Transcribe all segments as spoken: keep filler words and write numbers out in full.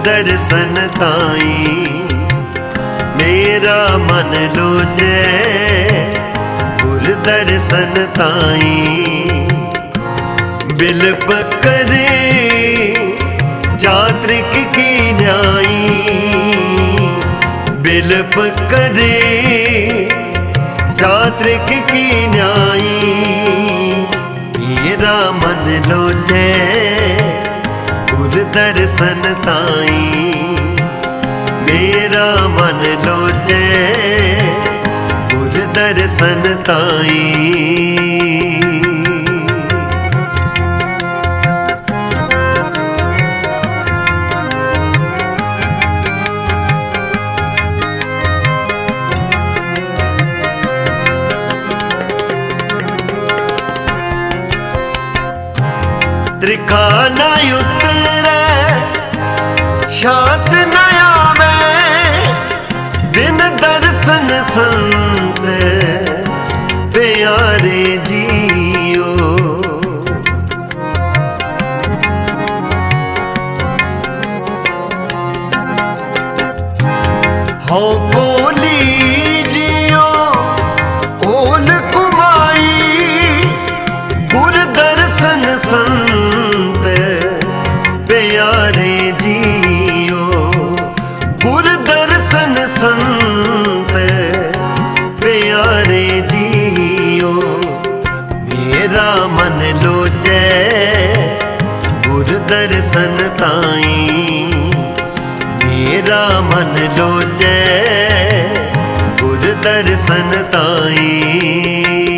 दर्शन ताई मेरा मन लोचे गुर दर्शन ताई बिलप करे चात्रिक की न्याई बिलप करे चात्रिक की न्याई मेरा मन लोचे गुर दर्शन ताई मेरा मन लोचे गुर दर्शन ताई। त्रिखा न उतरे शांत न आवे बिन दर्शन संत प्यारे जियो हो कोली जियो ओल कुमाई गुर दर्शन संत प्यारे जियो गुर दर्शन संत प्यारे जियो मेरा मन लोचे गुर दर्शन ताई मेरा मन लोचे गुर दर्शन ताई।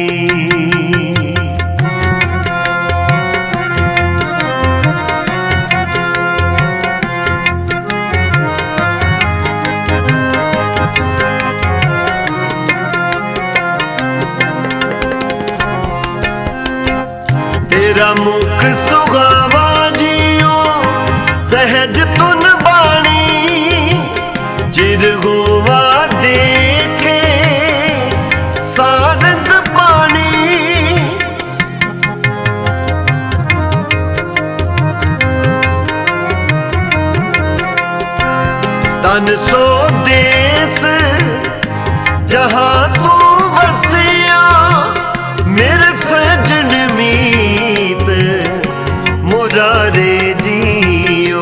तेरा मुख सुहावा जियो सहज तुन बाणी चिर हुआ देखे सारंग पानी तन सो देश जहाँ तू बसिया मेरे सजन मीत मुरारे जियो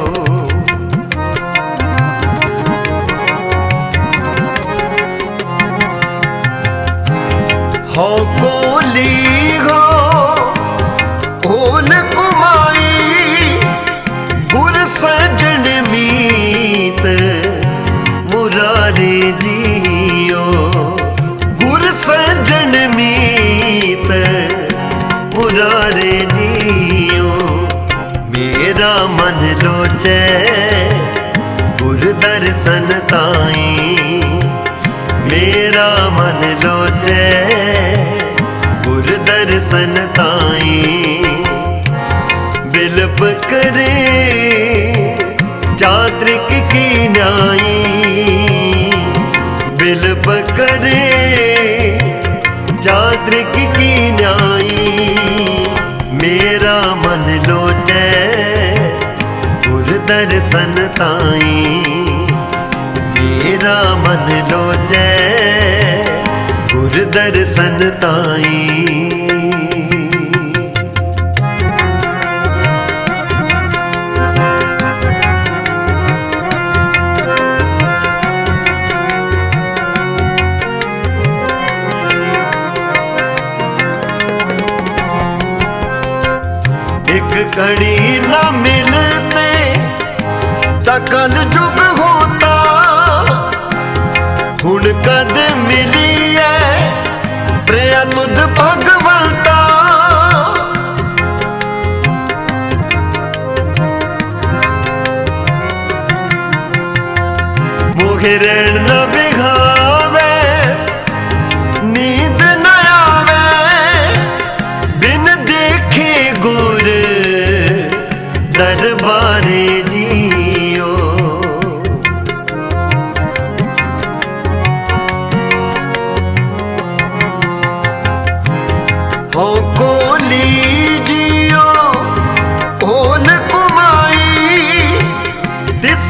हो कोली हो ओल कुमाई गुर सजन मीत मुरारे जियो गुर सजन मीत मुरारे जियो मेरा मन लोचे गुर दर्शन ताई मेरा मन लोचे गुर दर्शन ताई बिलप करे चात्रिक की न्याई बिलप करे चात्रिक की न्याई मेरा मन लोचे गुर दर्शन ताई मेरा मन लोचे गुर दर्शन ताई। एक घड़ी न मिलते तकल जुग होता हुण कद मिली है प्रिया तुद भगवंता मोहे रहन न बिघावे नींद न आवे बिन देखे गुर दरबारे जियो हो कोली जियो ओल कुमाई तिस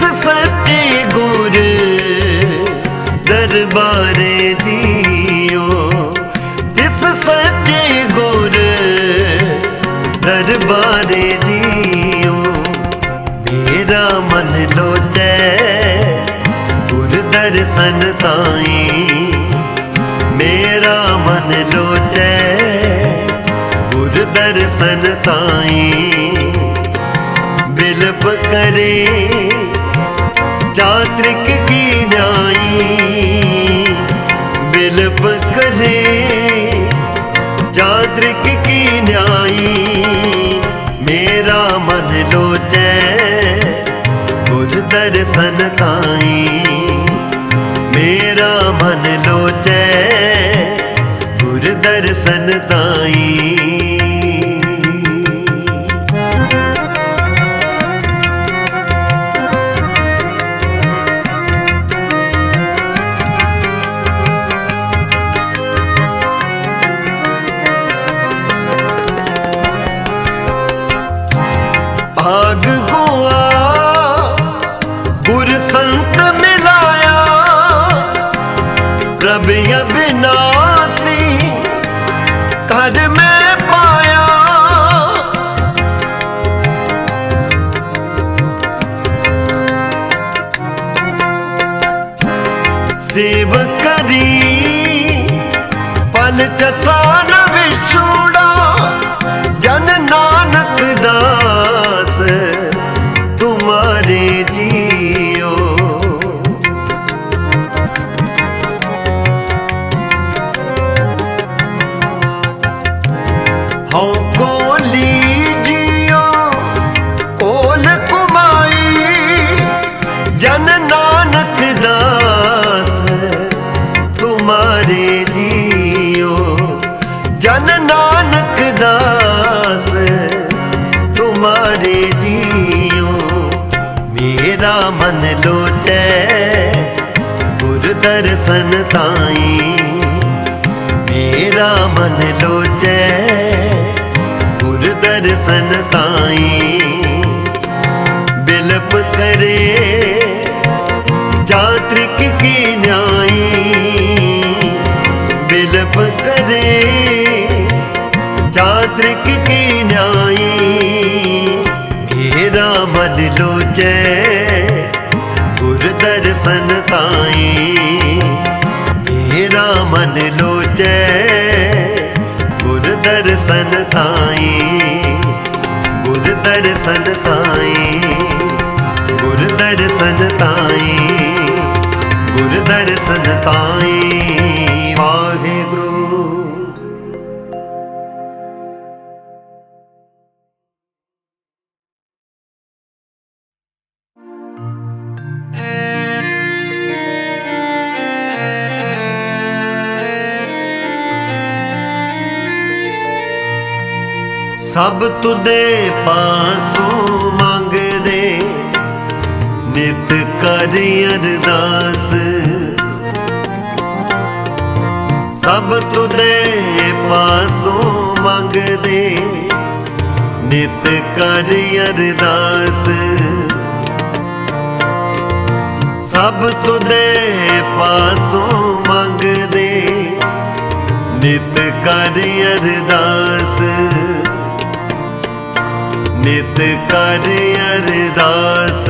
दर्शन ताई मेरा मन लोचै गुर दर्शन ताई बिलप करे चात्रिक की न्याई बिलप करे चात्रिक की न्याई मेरा मन लोचै गुर दर्शन ताई मेरा मन लोचै गुर दर्शन ताई। भाग गुआ गुर संत मिलाया प्रभ अविनाशी घर में पाया सेव करी पल चसा न विछोड़ा जन नानक दास तुम्हारे जियो हौ कोली जियो ओल कुमाई जन नानक दास तुम्हारे जियो जन नानक दास तुम्हारे जियो मेरा मन लोचै गुर दर्शन ताई मेरा मन लोचै गुर दर्शन ताई बिलप करे चात्रिक की न्याई बिलप करे चात्रिक की न्याई मेरा मन लोचै गुर दर्शन ताई मेरा मन लोचै गुर दर्शन ताई गुर दर्शन ताई गुर दर्शन ताई गुर दर्शन ताई वाहेगुरु। सब तुदे पासों मंगदे नित कर अरदास सब तुदे पासों मंगदे नित कर अरदास सब तुदे पासों मंगदे नित कर अरदास नित कर अरदास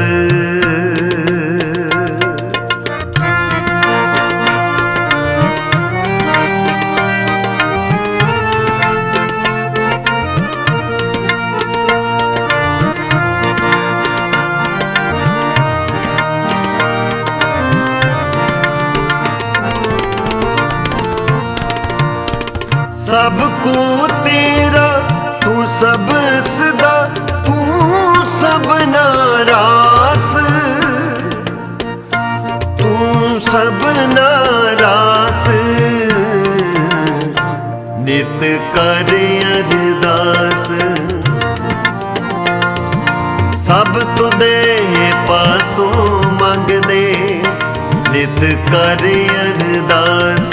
सबको तेरा तू सब सदा तू सब नारास तू सब नारास नित कर अरदास सब तुदे पासों मंगदे नित कर अरदास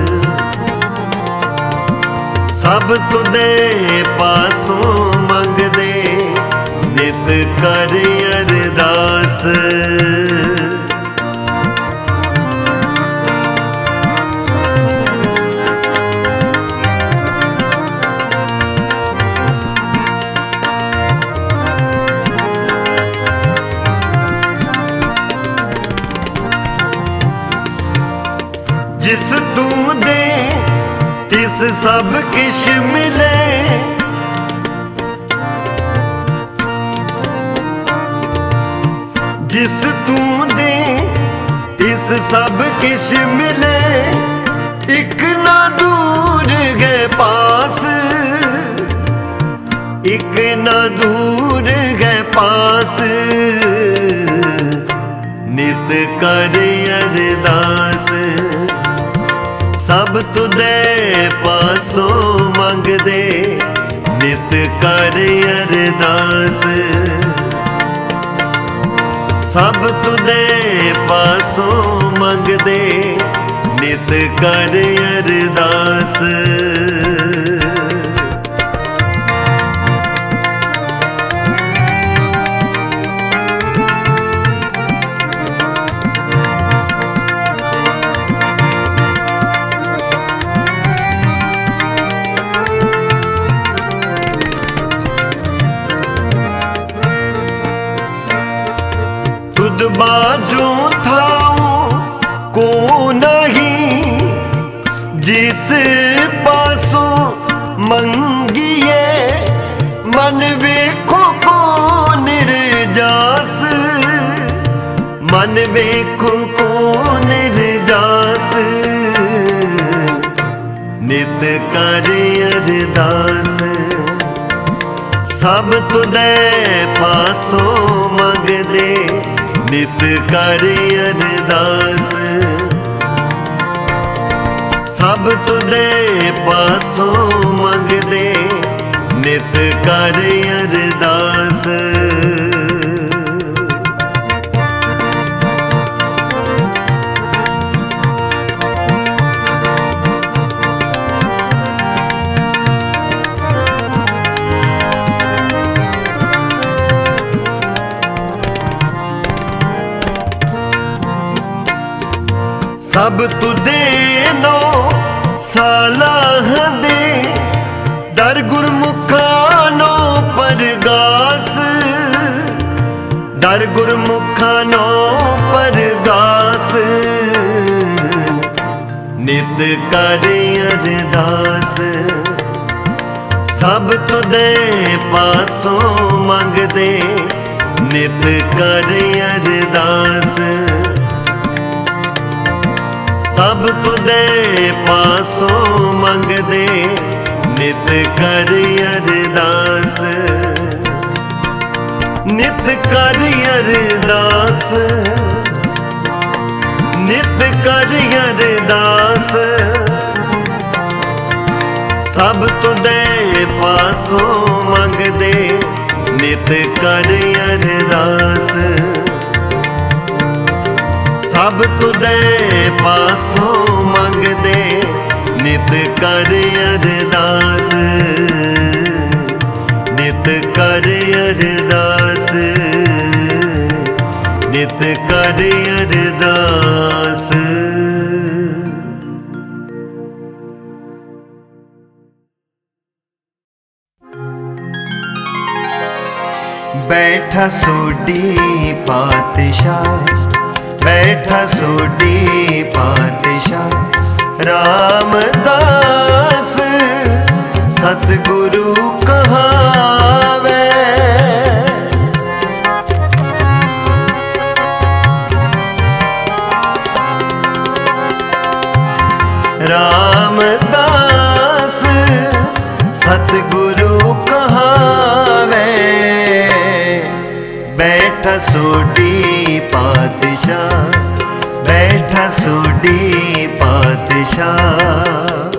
सब तुदे पासों मंगदे नित कर अरदास जिस तू दे तिस सब किश मिले, जिस तू दे तिस सब किश मिले, इक ना दूर गए पास, इक ना दूर गए पास, नित कर अरदास। सब तुदे पासों मंग दे, नित कर अरदास। सब तुदे पासों मंग दे, नित कर अरदास। तुद बाजू थाऊं को नहीं, जिस पासों मंगिए, मन वेखो को निर्जास, मन वेखो को निर्जास, नित कर अरदास। सब तुदे पासों मंग दे, नित कर अरदास। सब तुदे पासों मंग दे, नित कर अरदास। सब तुदे नो सालाह दे, दर गुरमुखा नो परगास, दर गुरमुखा नो परगास, नित कर अरदास। सब तुदे पासों मंग दे, नित कर अरदास। सब तुदे पासों मंग दे, नित कर अरदास। नित कर अरदास, नित कर अरदास। सब तुदे पासों मंग दे, नित कर अरदास। सब तुदे पासों मंग दे, नित कर अरदास, नित कर अरदास, नित कर अरदास। बैठा सोडी पातशाह, बैठा सोडी पातशाह, रामदास सतगुरु कहावे। रामदास सतगुरु कहावे, बैठा सोडी पातशाह, बैठा सोडी पातशाह।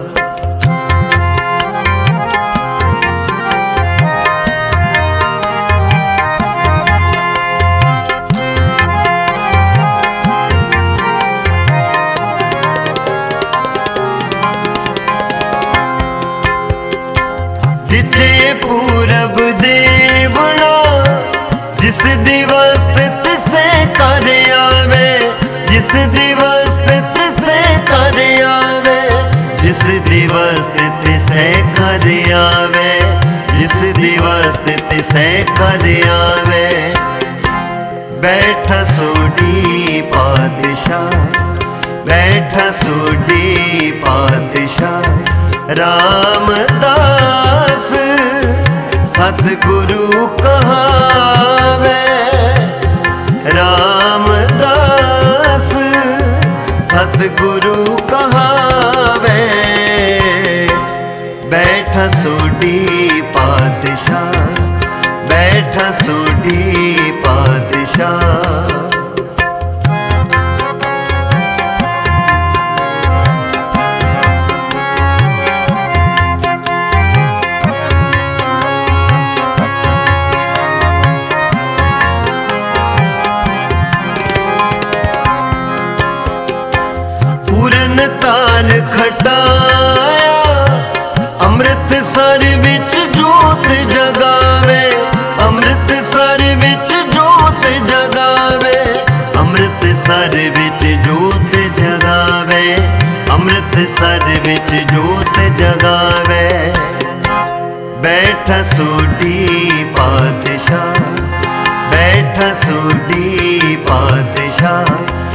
दिचे पूरब देवना, जिस दिवस तिसे कर आवे, जिस दिवस तिसे कर आवे, जिस दिवस तिसे कर आवे, जिस दिवस तिसे कर आवे। बैठा सोडी पातशाह, बैठा सोढ़ी पातशाह रामदास सतगुरु कहावे। रामदास सतगुरु कहावे। बैठा सोढ़ी पातशाह बैठा सोढ़ी पातशाह। पूरन ताल खटाया अमृतसर विच जोत जगावे। अमृतसर विच जोत जगावे। अमृतसर विच जोत जगावे। अमृतसर विच जोत जगावे। बैठा सोढ़ी पातशाह बैठा सोढ़ी पातशाह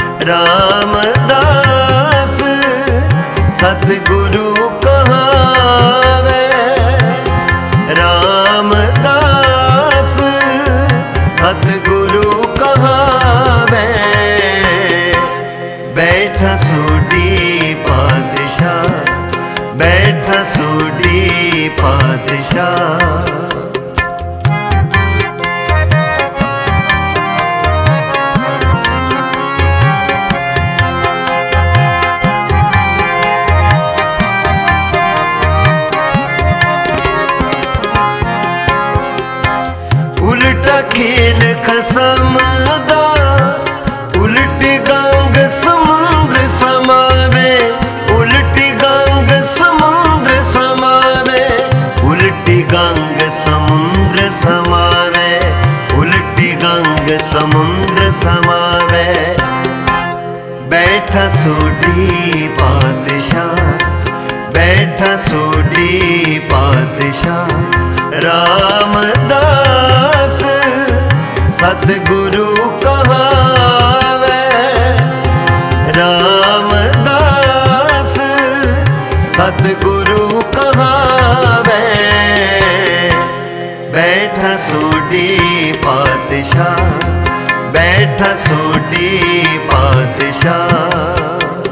रामदास सतगुरु कहावे। रामदास सतगुरु कहावे। बैठा सोढ़ी पातशाह बैठा सोढ़ी पातशाह। उल्टा खेल खसम दा उल्टी गंग समुद्र समावे। उल्टी गंग समुद्र समावे। उल्टी गंग समुद्र समावे। उल्टी गंग समुद्र समावे। बैठा सोढ़ी पातशाह बैठा सोढ़ी पातशाह रामदास सतगुरु कहावे। रामदास सतगुरु कहावे। बैठा सोढ़ी पातशाह बैठा सोढ़ी पातशाह।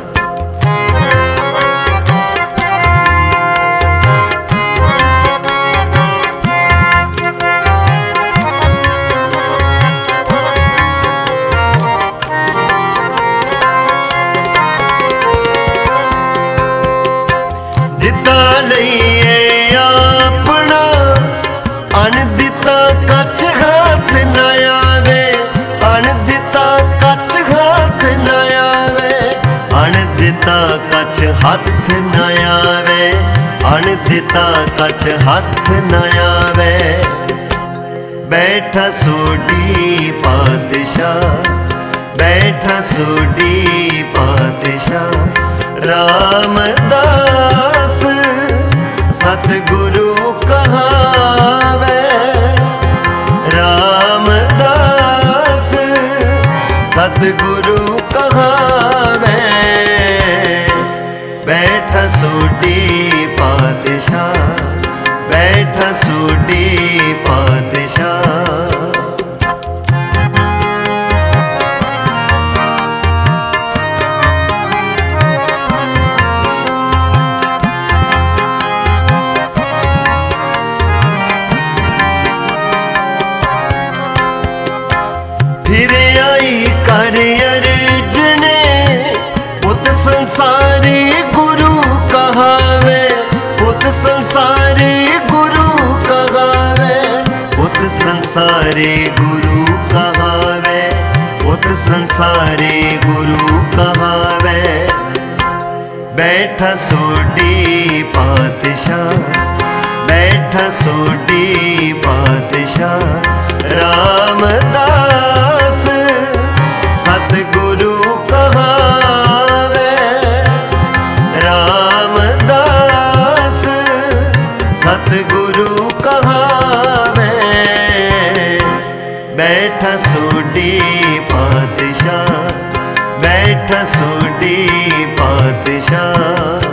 दिता लईए अपना अन दिता कछ हाथ न आवे। अन दिता कछ हाथ न आवे। अन दिता कछ हाथ न आवे। अन दिता कछ हाथ न आवे। बैठा सोढ़ी पातशाह बैठा सोढ़ी पातशाह रामदास सतगुरु कहावे। रामदास सतगुरु कहावे। बैठा सोढ़ी पातशाह बैठा सोढ़ी पातशाह। फिर आई कर अर्जने पुत संसारी गुरु कहावे। पुत संसारी गुरु कहावे। पुत संसारी गुरु कहावे। पुत संसारी गुरु कहावे। बैठा सोढ़ी पातशाह बैठा सोढ़ी पातशाह रामदास सतगुरु कहावे। रामदास सतगुरु कहावे। बैठा सोढ़ी पातशाह बैठा बैठा सोडी पातशाह।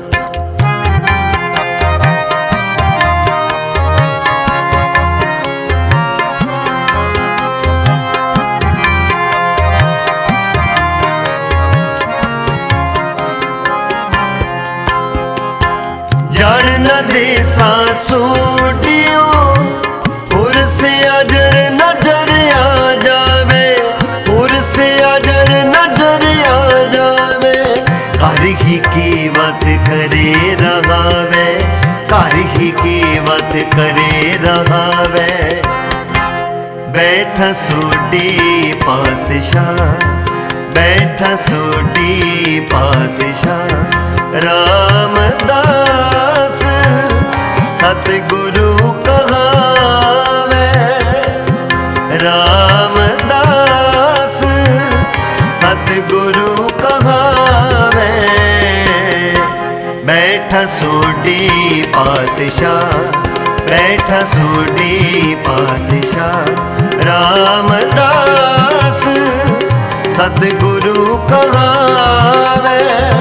जान न देसा सोटियो उर्स अजर नजर आ जावे, उर्स अजर नजर आ जावे। कर ही कीमत करे रहावे, कर ही कीमत करे रहावे। बैठा सोडी पातशाह, बैठा सोडी पातशाह। रामदास सतगुरु कहावे, रामदास सतगुरु कहावे। बैठा सोडी पातशाह, बैठा सोडी पातशाह। रामदास सतगुरु कहावे,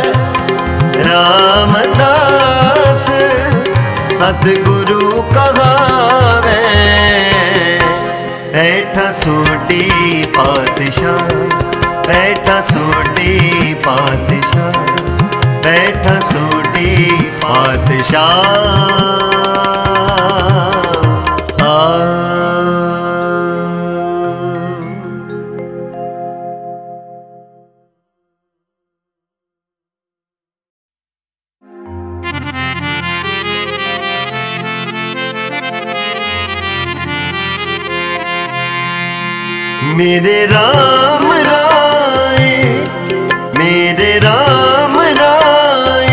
रामदास सतगुरु कहावे। बैठा सोडी पातशाह, बैठा सोडी पातशाह, बैठा सोडी पातशाह। मेरे राम राय, मेरे राम राय।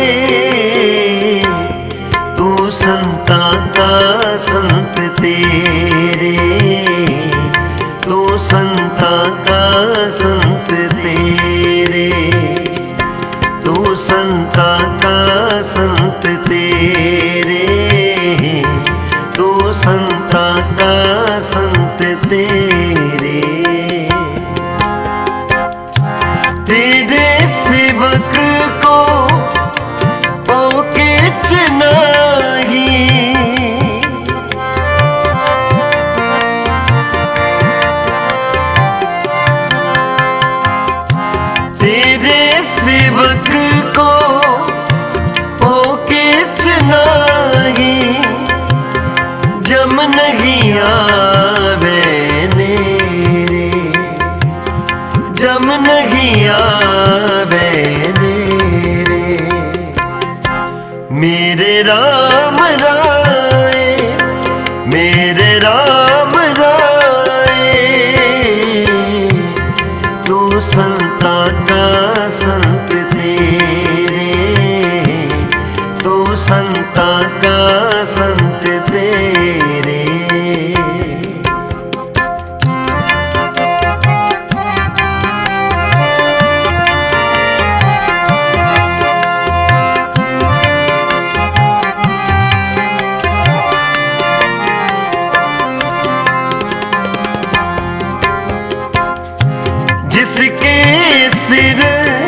तू संता का संत तेरे, तू संता का संत तेरे, तू संता का संत तेरे, तू संता का संत तेरे। तेरे सेवक को ओ किच नहीं, तेरे सेवक को ओ किच नहीं। जम नहीं आवे नेरे, जम नहीं आवे नेरे। मेरे राम राय, मेरे राम राय। तू संता का संत तेरे, तू संता का संत तेरे। जिसके सिर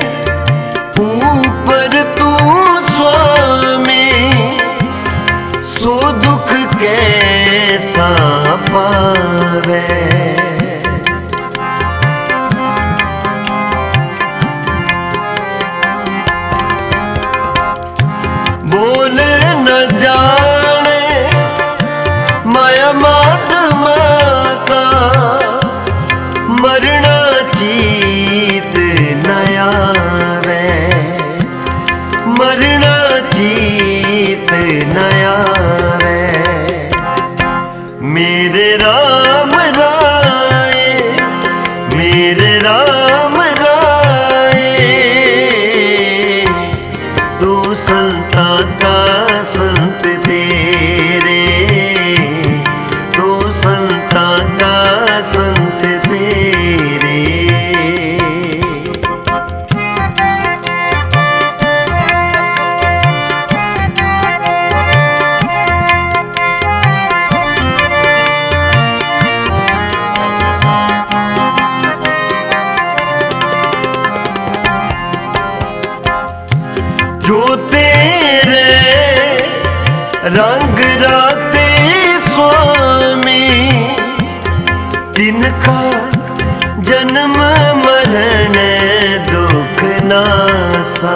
ऊपर तू स्वामी, सो दुख कैसा पावे। बोल न जाने माया मात माता, मरना चीत नया वे, मरना चीत नया वे। मेरे राम राय, मेरे राम राय। तू संता का संत तेरे, तू संता का संत तेरे। जो तेरे रंग राते स्वामी, तिनका जन्म मरण दुख नासा।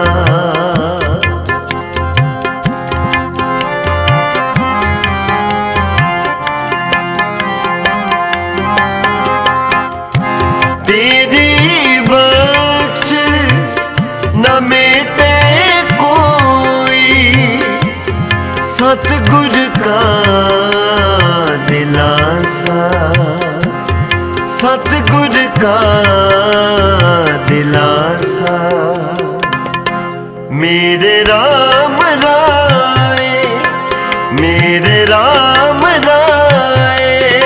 तेरी बस न मेटे कोई, सतगुर का दिलासा, सतगुर का दिलासा। मेरे राम राय, मेरे राम राय,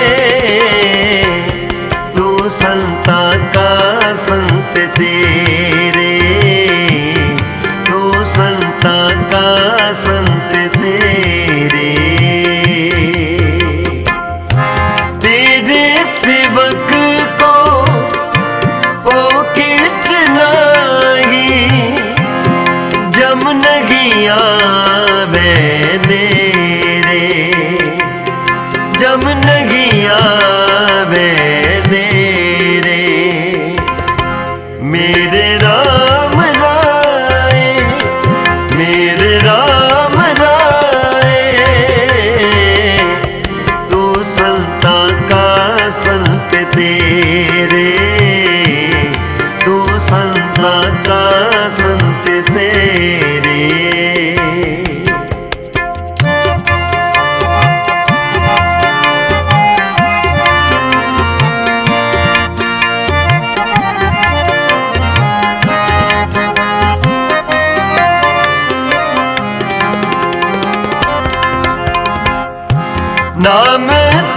तू संता का संत तेरे, तू संता का संत तेरे। तेरे सेवक को ओ किच नाही, जम नहीं आवे नेरे, जम नहीं आवे नेरे। मेरे राम राय, मेरे राम राय, तू संता का संत तेरे, तू संता का संत तेरे। नाम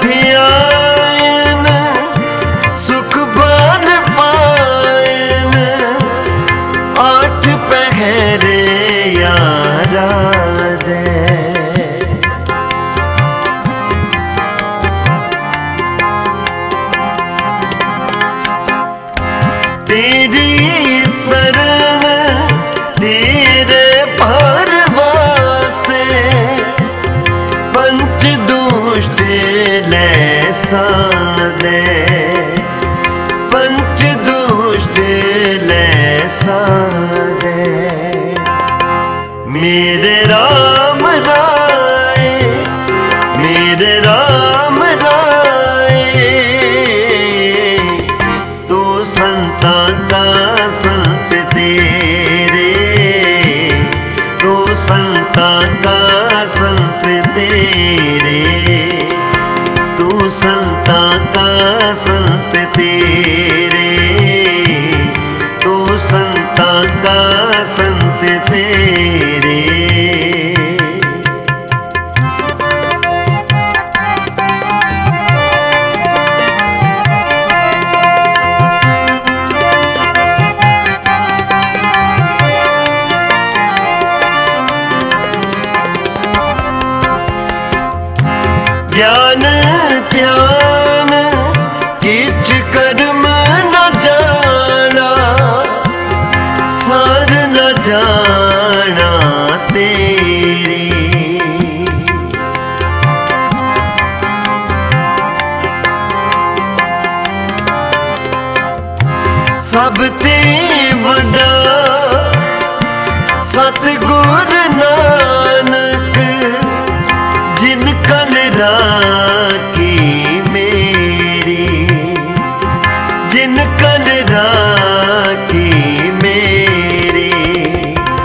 ध्यान सुख बान पायन, आठ पहरे यारा दे। तेरी शरण तेरे परवासे, पंच दुष्ट लैसा दे, पंच दुष्ट लैसा दे। मेरे राम राय, मेरे राम राय, तू संता का संत तेरे, तू संता का संत तेरे, तू संता का संत तेरे, तू संता का संत तेरे। ज्ञान ध्यान किच कर्म न जाना, सार न जाना तेरी। सब ते वड्डा सतगुर नानक, जिन कल राखी मेरी, जिन कल राखी मेरी।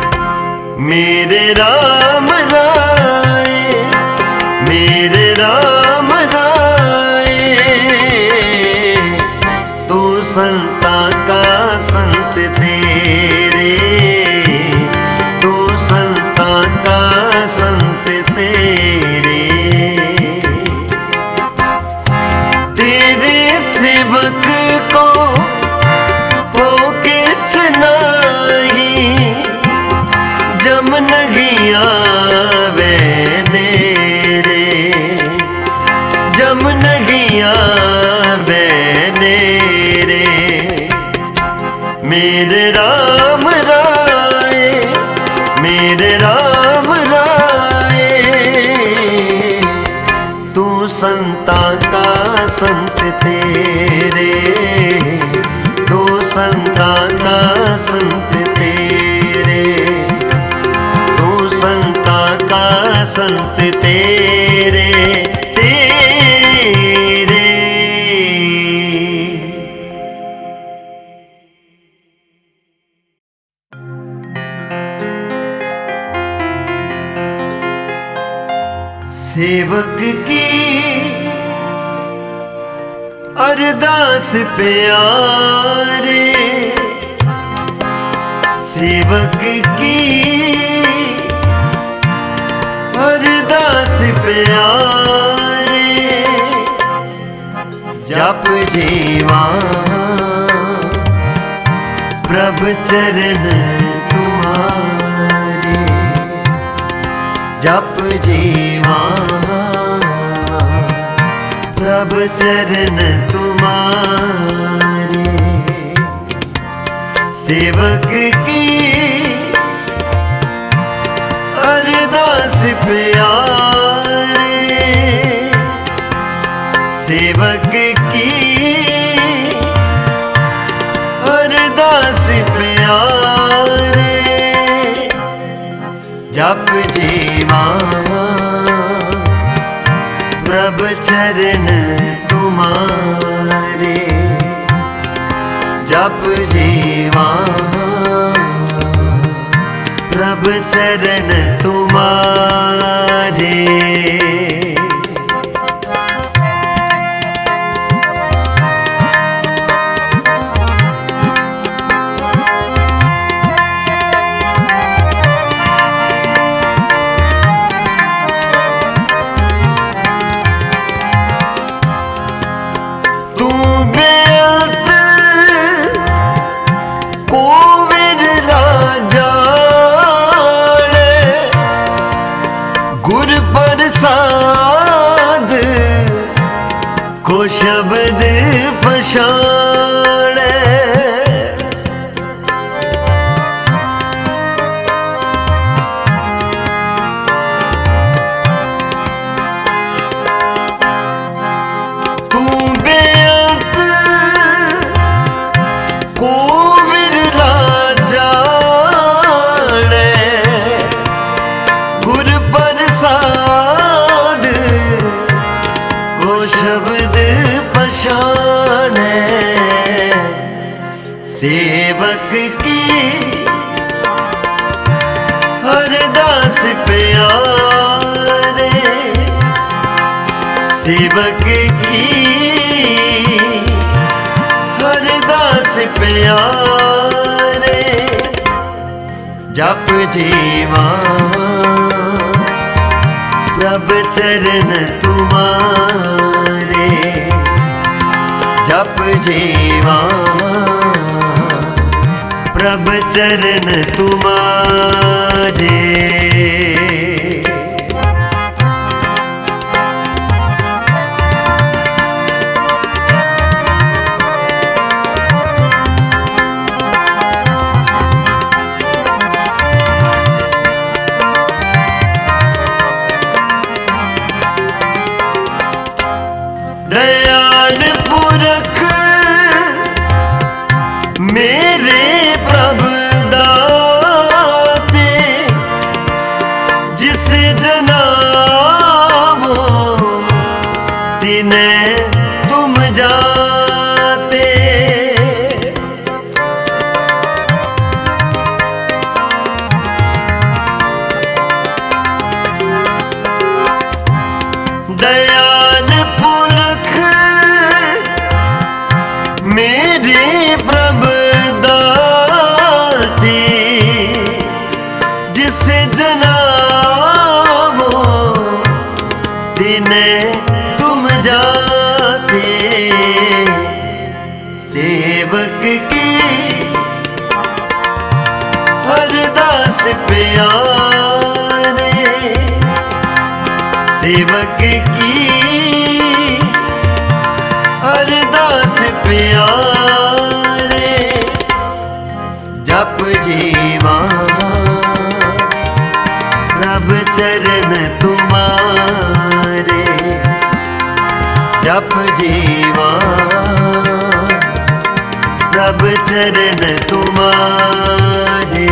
तेरे, दो संता का संत तेरे, दो संता का संत तेरे तेरे। सेवक की अरदास प्यारे, सेवक की अरदास प्यारे, जप जीवा प्रभु चरण तुम्हारे, जप जीवा प्रभु चरण तुम्हारे। सेवक की अरदास प्यारे, सेवक की अरदास प्यारे, जप जीवा प्रभु चरण तुम्हारे, जप जीवा प्रभु चरण तुम्हारे। को शब्द पछाणे, तू बेअंत को विरला जाने, गुर प्रसाद को शब्द पछाणे। सेवक की अरदास प्यारे, सेवक की अरदास प्यारे, जप जीवा प्रभु चरण तुम्हारे, जप जीवा प्रभु चरण तुम्हारे। दयाल पुरख मेरे प्रभु दाते, जिस जनाबो तिन्हें तुम जाते। दयाल पुरख मेरे प्रभु दाते, जिस जनाबो तिन्हें तुम जाते। सेवक की अरदास प्यारे, सेवक की अरदास प्यारे, जप जीवा प्रभु चरण तुम्हारे, जप जीवा प्रभ चरण तुम्हारे।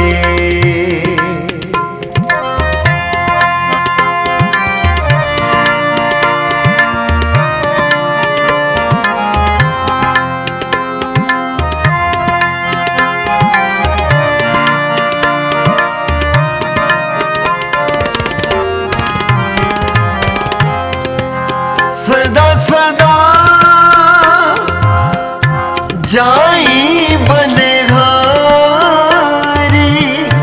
सदा सदा जाई बलिहारी,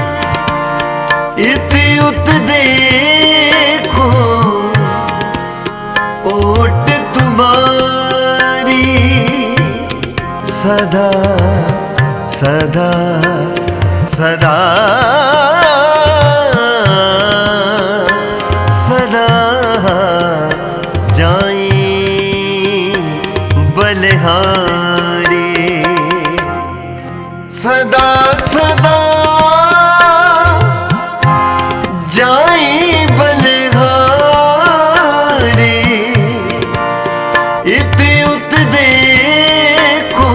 इत उत देखो ओट तुम्हारी। सदा सदा सदा सदा जाई बलिहारी। सदा सदा जाई बलिहारी, इत उत देखो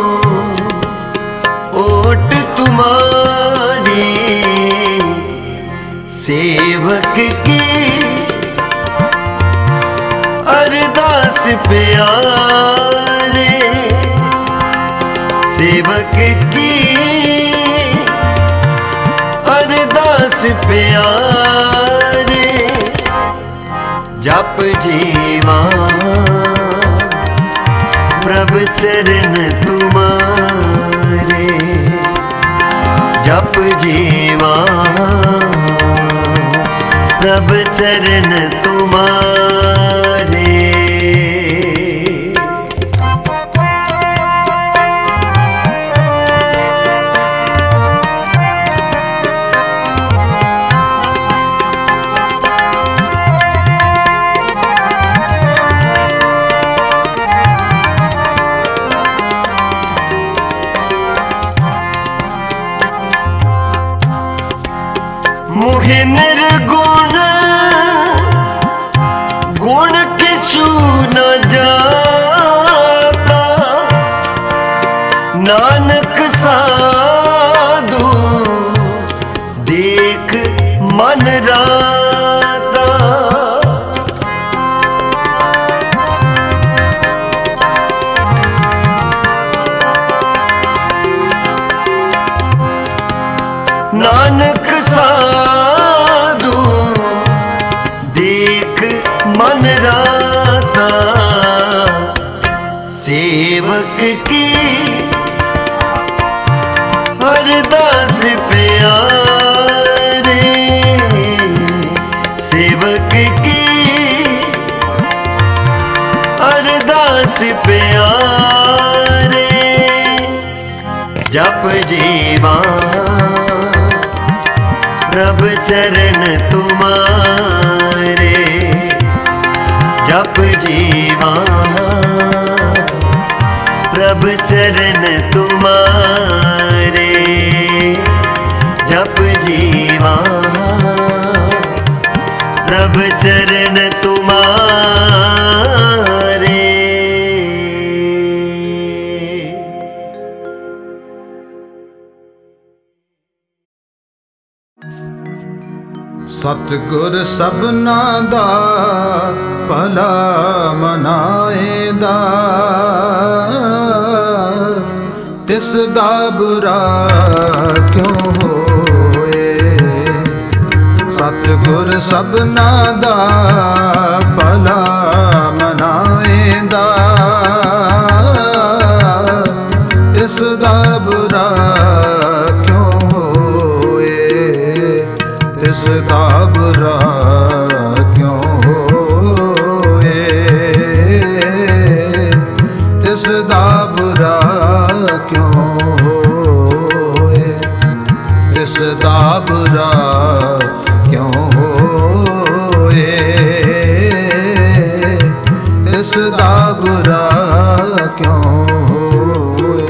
ओट तुम्हारी। सेवक की अरदास प्यारे, सेवक की अरदास प्यारे। जप जीवा प्रभ चरण तुम्हारे। जप जीवा प्रभ चरण तुम्हारे। मुहे निर्गुण गुण किछु न जाता, नानक साधु देख मन राता। नानक साधु देख मन राता। सेवक की अरदास प्यारे, सेवक की अरदास प्यारे। जप जीवा प्रभ चरण तुम्हारे। जप जीवा प्रभ चरण तुम्हारे। जप जीवा प्रभ चरण तुम्हारे। सतगुर सबना दा भला मनाएदा, तिस दा बुरा क्यों होए। सतगुर सबना दा भला मनाएदा, तिस दा बुरा क्यों होए। तिस दा बुरा क्यों होए। तिस दा बुरा क्यों होए। तिस दा बुरा क्यों होए। तिस दा बुरा क्यों होए।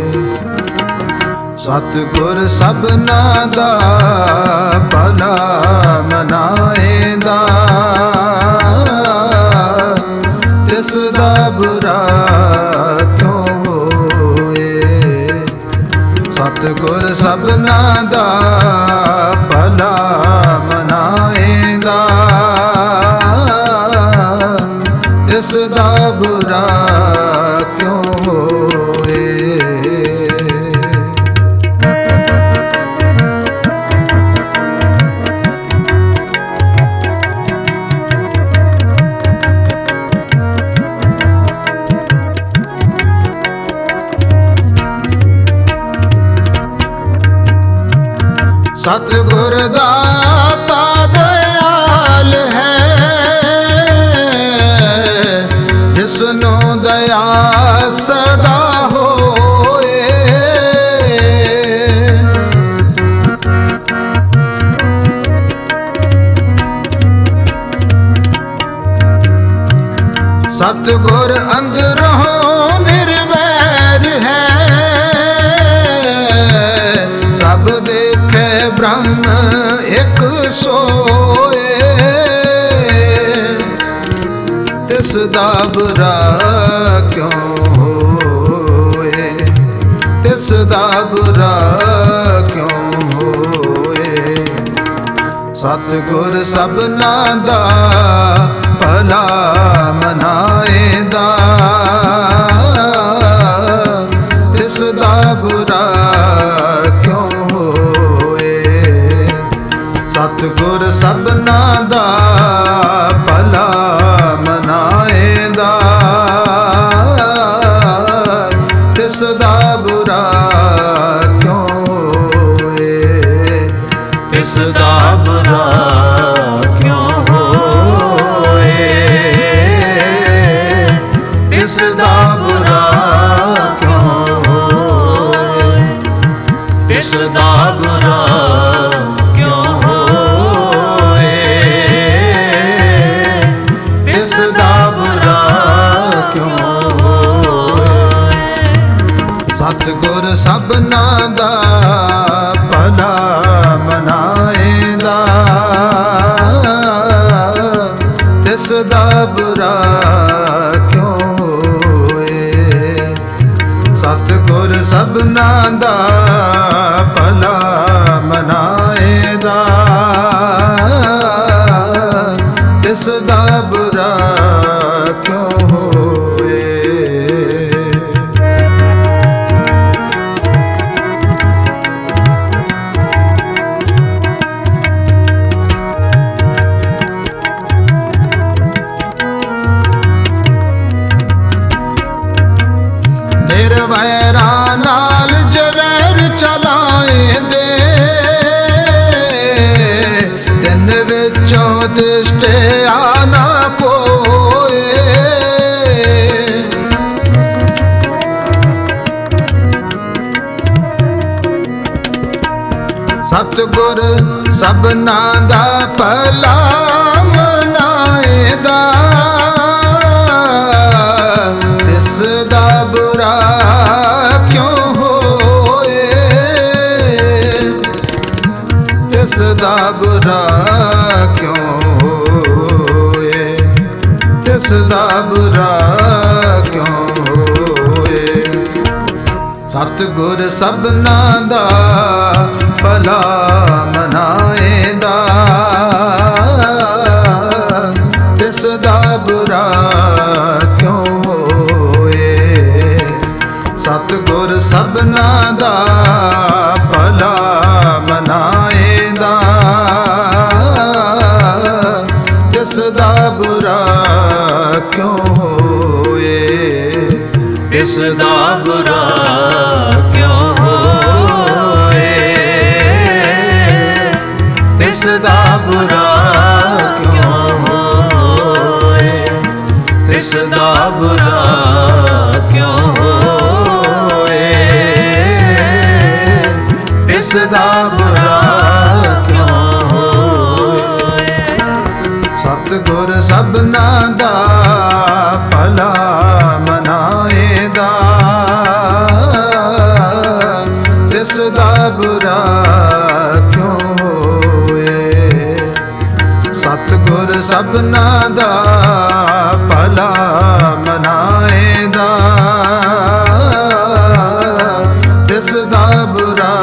सतगुर सबना दा भला मनाएदा, तिस दा बुरा ਸਤਿਗੁਰ ਸਭਨਾ ਦਾ ਭਲਾ ਮਨਾਏਂਦਾ, ਇਸ ਦਾ ਬੁਰਾ ਕਿਉਂ ਹੋਏ। ਸਤਿਗੁਰ ਦਾਤਾ ਦਇਆਲ ਹੈ, ਜਿਸਨੂੰ ਦਇਆ ਸਦਾ ਹੋਏ। ਸਤਿਗੁਰ ਅੰਦਰੋਂ ਨਿਰਵੈਰ ਹੈ, ਸਭ ਦੇਖੇ ਬ੍ਰਹਮ ਇੱਕ ਸੋਏ। ਤਿਸ ਦਾ ਬੁਰਾ ਕਿਉਂ ਹੋਏ, ਤਿਸ ਦਾ ਬੁਰਾ ਕਿਉਂ ਹੋਏ। ਸਤਿਗੁਰ ਸਭਨਾ ਦਾ ਭਲਾ ਮਨਾਏਂਦਾ, ਤਿਸ ਦਾ ਬੁਰਾ ਕਿਉਂ ਹੋਏ। ਸਤਿਗੁਰ ਸਭਨਾ ਦਾ ਭਲਾ ਮਨਾਏਂਦਾ, ਤਿਸ ਦਾ ਬੁਰਾ ਕਿਉਂ ਹੋਏ। ਤਿਸ ਦਾ ਬੁਰਾ ਕਿਉਂ ਹੋਏ, ਤਿਸ ਦਾ ਬੁਰਾ ਕਿਉਂ ਹੋਏ। ਤਿਸ ਦਾ ਬੁਰਾ ਕਿਉਂ ਹੋਏ, ਤਿਸ ਦਾ ਬੁਰਾ ਕਿਉਂ ਹੋਏ। ਸਤਿਗੁਰ ਸਭਨਾ ਦਾ ਭਲਾ ਮਨਾਏਂਦਾ, ਤਿਸ ਦਾ ਬੁਰਾ ਕਿਉਂ ਹੋਏ। ਸਤਿਗੁਰ ਸਭਨਾ ਦਾ ਭਲਾ ਮਨਾਏਂਦਾ, ਤਿਸ ਦਾ ਬੁਰਾ ਕਿਉਂ ਹੋਏ। ਨਿਰਵੈਰਾਂ ਨਾਲ ਜਵੈਰ ਚਲਾਏਂਦੇ, ਦਿਨ ਵਿੱਚੋਂ ਦਿਸ਼ਟਿਆ ਨਾ ਕੋਏ। ਸਤਿਗੁਰ ਸਭਨਾ ਦਾ ਭਲਾ ਮਨਾਏਂਦਾ, ਤਿਸ ਦਾ ਬੁਰਾ ਕਿਉਂ ਹੋਏ। ਤਿਸ ਦਾ ਬੁਰਾ ਕਿਉਂ ਹੋਏ, ਤਿਸ ਦਾ ਬੁਰਾ ਕਿਉਂ ਹੋਏ। ਸਤਿਗੁਰ ਸਭਨਾ ਦਾ ਭਲਾ ਮਨਾਏਂਦਾ, ਤਿਸ ਦਾ ਬੁਰਾ ਕਿਉਂ ਹੋਏ। ਸਤਿਗੁਰ ਸਭਨਾ ਦਾ ਭਲਾ ਮਨਾਏਂਦਾ, ਤਿਸ ਦਾ ਬੁਰਾ ਕਿਉਂ ਹੋਏ। ਤਿਸ ਦਾ ਬੁਰਾ ਕਿਉਂ ਹੋਏ, ਤਿਸ ਦਾ ਬੁਰਾ ਕਿਉਂ ਹੋਏ। ਤਿਸ ਦਾ ਬੁਰਾ ਕਿਉਂ ਹੋਏ, ਤਿਸ ਦਾ ਬੁਰਾ ਕਿਉਂ ਹੋਏ। ਸਤਿਗੁਰ ਸਭਨਾ ਦਾ ਭਲਾ ਮਨਾਏਂਦਾ, ਤਿਸ ਦਾ ਬੁਰਾ ਕਿਉਂ ਹੋਏ। ਸਤਿਗੁਰ ਸਭਨਾ ਦਾ ਭਲਾ ਮਨਾਏਂਦਾ, ਤਿਸ ਦਾ ਬੁਰਾ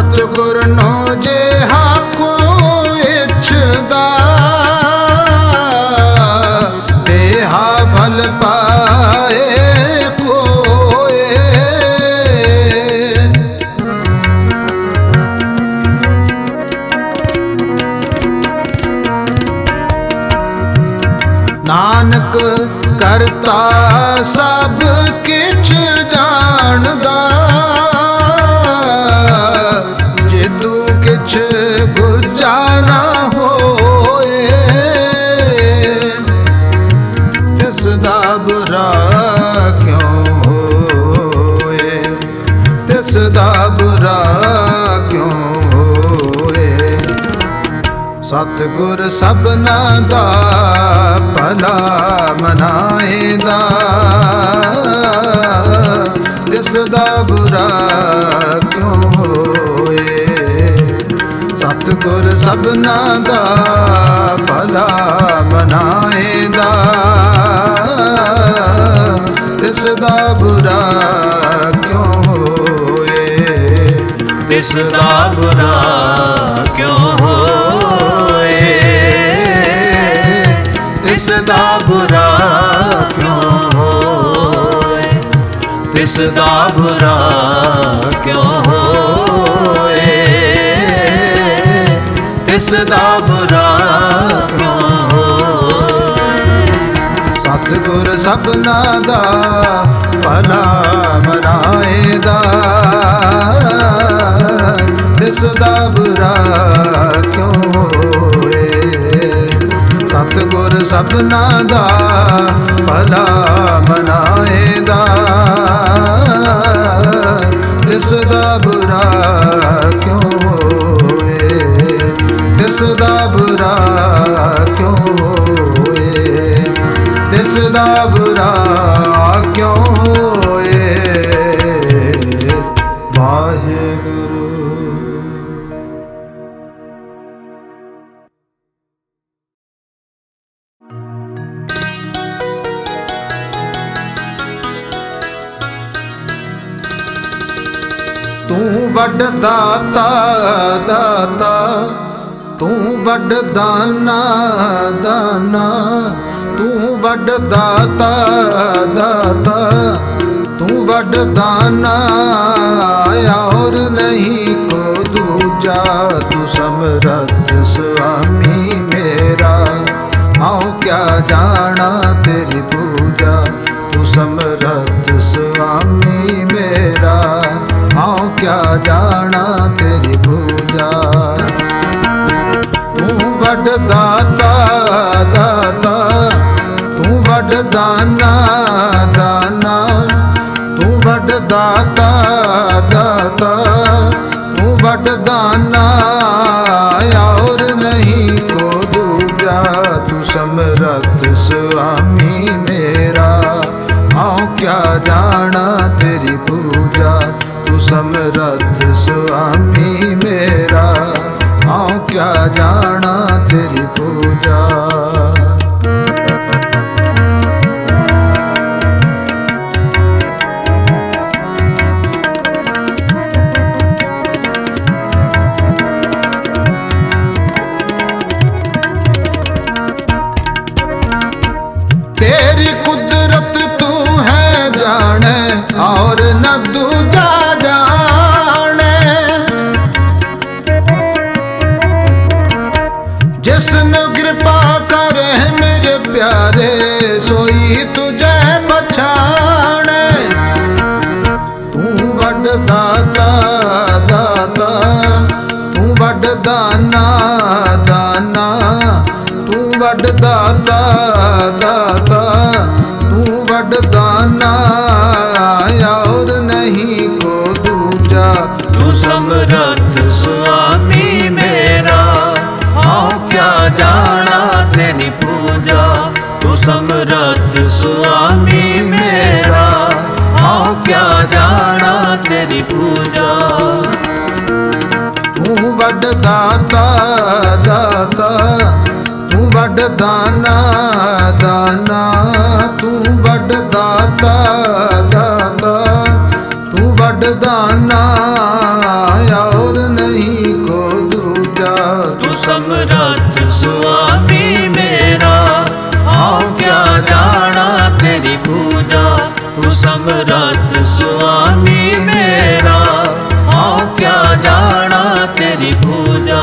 सतगुर नो जेहा को इच्छदा तेहा फल पाए कोए। नानक करता सब किछ जानदा जिदू किछ गुजारा होए। तिसदा बुरा क्यों होए, तिसदा बुरा क्यों होए। सतगुर सबना दा भला मनाएदा तिसदा बुरा क्यों होए। सतगुर सबना दा भला मनाएदा तिसदा बुरा क्यों होए। तिसदा बुरा क्यों होए, तिसदा बुरा क्यों होए, तिसदा बुरा क्यों होए, तिसदा बुरा क्यों होए। सतगुर सबना दा भला मनाएदा तिसदा बुरा क्यों होए। सतगुर सबना दा भला मनाएदा तिसदा बुरा क्यों होए। तिसदा बुरा क्यों होए, तिसदा बुरा क्यों होए। वाहेगुरु। तू वड दाता दाता, तू वड दाना दाना, तू वड दाता दाता, तू वड दाना और नहीं को दूजा। तू समरथ स्वामी मेरा आओ क्या जाना तेरी पूजा। तू समरथ स्वामी मेरा आओ क्या जाना तेरी पूजा। तू वड दाता दाता, तू वड दाना दाना, तू वड दाता दाता, तू वड दाना और नहीं को दूजा। तू समरथ स्वामी मेरा आओ क्या जाना तेरी पूजा। तू समरथ स्वामी मेरा आओ क्या जाना तेरी पूजा। तेरी कुदरत तू है जाने और न दूजा जाने। जिसने कृपा करे मेरे प्यारे सोई तुझे पछाने। तू वड दाता दाता, तू वड दाना दाना, तू वड दाता दाता, तू वड दाना और नहीं को दूजा। तू समरथ स्वामी मेरा आओ क्या जाना तेरी पूजा। तू समरथ स्वामी मेरा आओ क्या जाना तेरी पूजा। तू वड दाता दाता, तू वड दाना दाना, तू वड दाता दाता, तू वड दाना और पूजा। तू समरथ स्वामी मेरा, हाँ क्या जाना तेरी पूजा।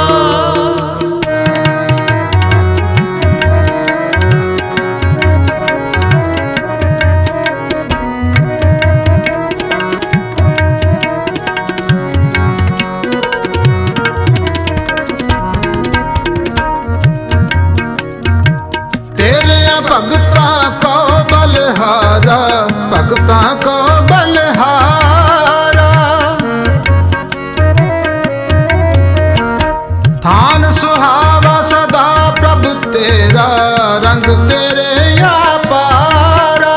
भगतां को बलहारा, भगतां को बलहारा। थान सुहावा सदा प्रभु तेरा, रंग तेरे या पारा।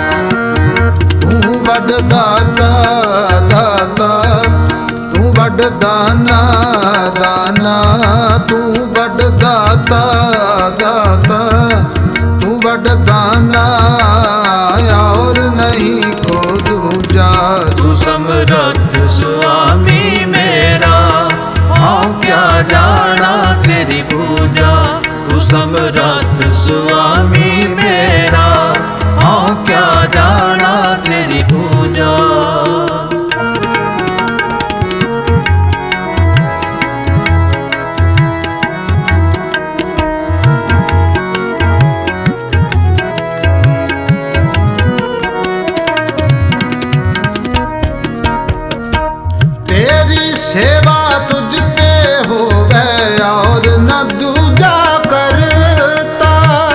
तू वड दाता दाता, तू वड दाना दाना। तू वड दाता दाता, वड दाना और नहीं को दूजा। तू समरथ स्वामी मेरा, हाँ क्या जाना तेरी पूजा। तू समरथ स्वामी मेरा, हाँ क्या जाना तेरी पूजा। सेवा तुझते होवे और न दूजा करता।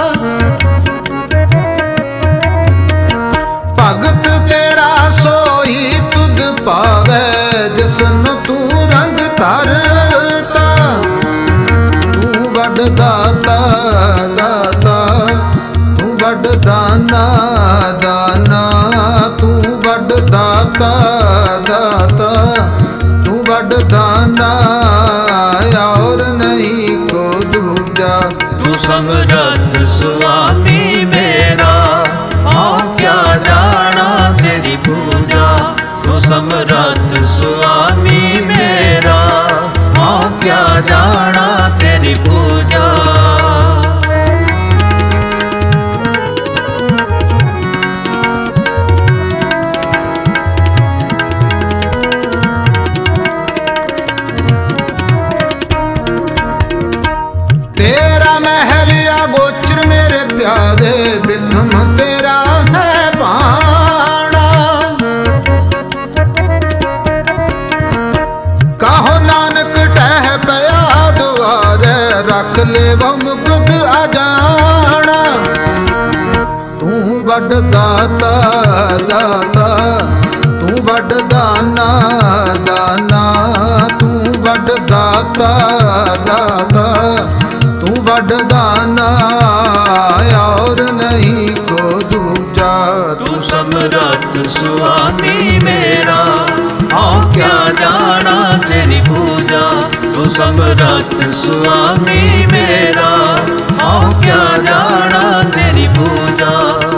भगत तेरा सोई तुध पावे, जिसन तू रंग धरता। तू वड दाता दाता, तू वड दाना दाना। तू वड दाता दाता, वड दाना और नहीं को दूजा। तू समरथ स्वामी मेरा, हाँ क्या जाना तेरी पूजा। तू समरथ स्वामी मेरा, हाँ क्या जाना तेरी पूजा। प्यारे बिधम तेरा है पाना। कहो नानक टह पया दुआरे, रख ले वो मुकुद अजाना। तू वड दाता दाता, तू वड दाना दाना। तू वड दाता दाता, तू वड दाना और नहीं को दूजा। तू समरथ स्वामी मेरा, हाँ क्या जाना तेरी पूजा। तू समरथ स्वामी मेरा, हाँ क्या जाना तेरी पूजा।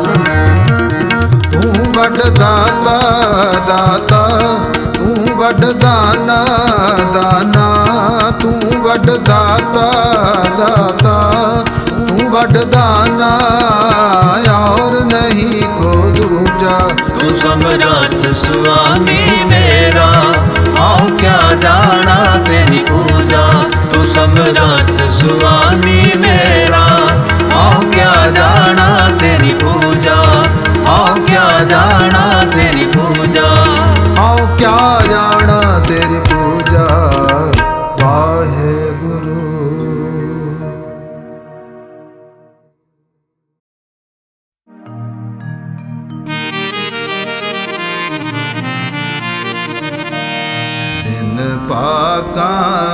तू वड दाता दाता, तू वड दाना दाना। तू वड दाता दाता, तू वड दाना और नहीं को दूजा। तू समरथ स्वामी मेरा, हाँ क्या जाना तेरी पूजा। तू समरथ स्वामी मेरा, हाँ क्या जाना तेरी पूजा। हाँ क्या जाना तेरी पूजा। हाँ क्या जाना तेरी पूजा। वाहे गुरु। पाका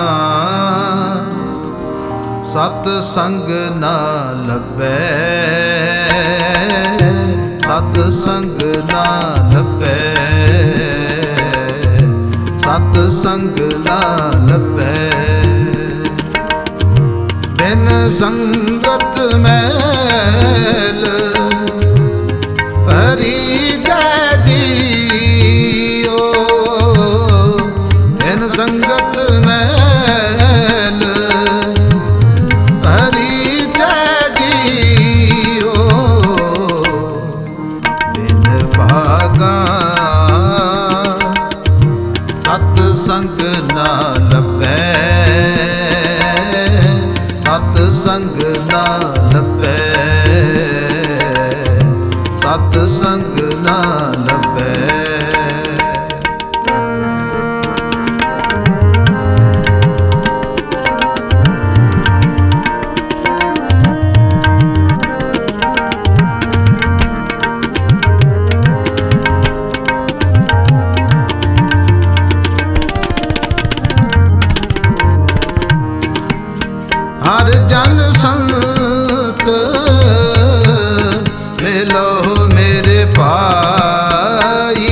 सत संग ना लभे, सत संग ना लभे, सत संग ना लभे। बिन संगत मैल भरी संगत मैल भरी जियो। जन संत मिलो मेरे भाई।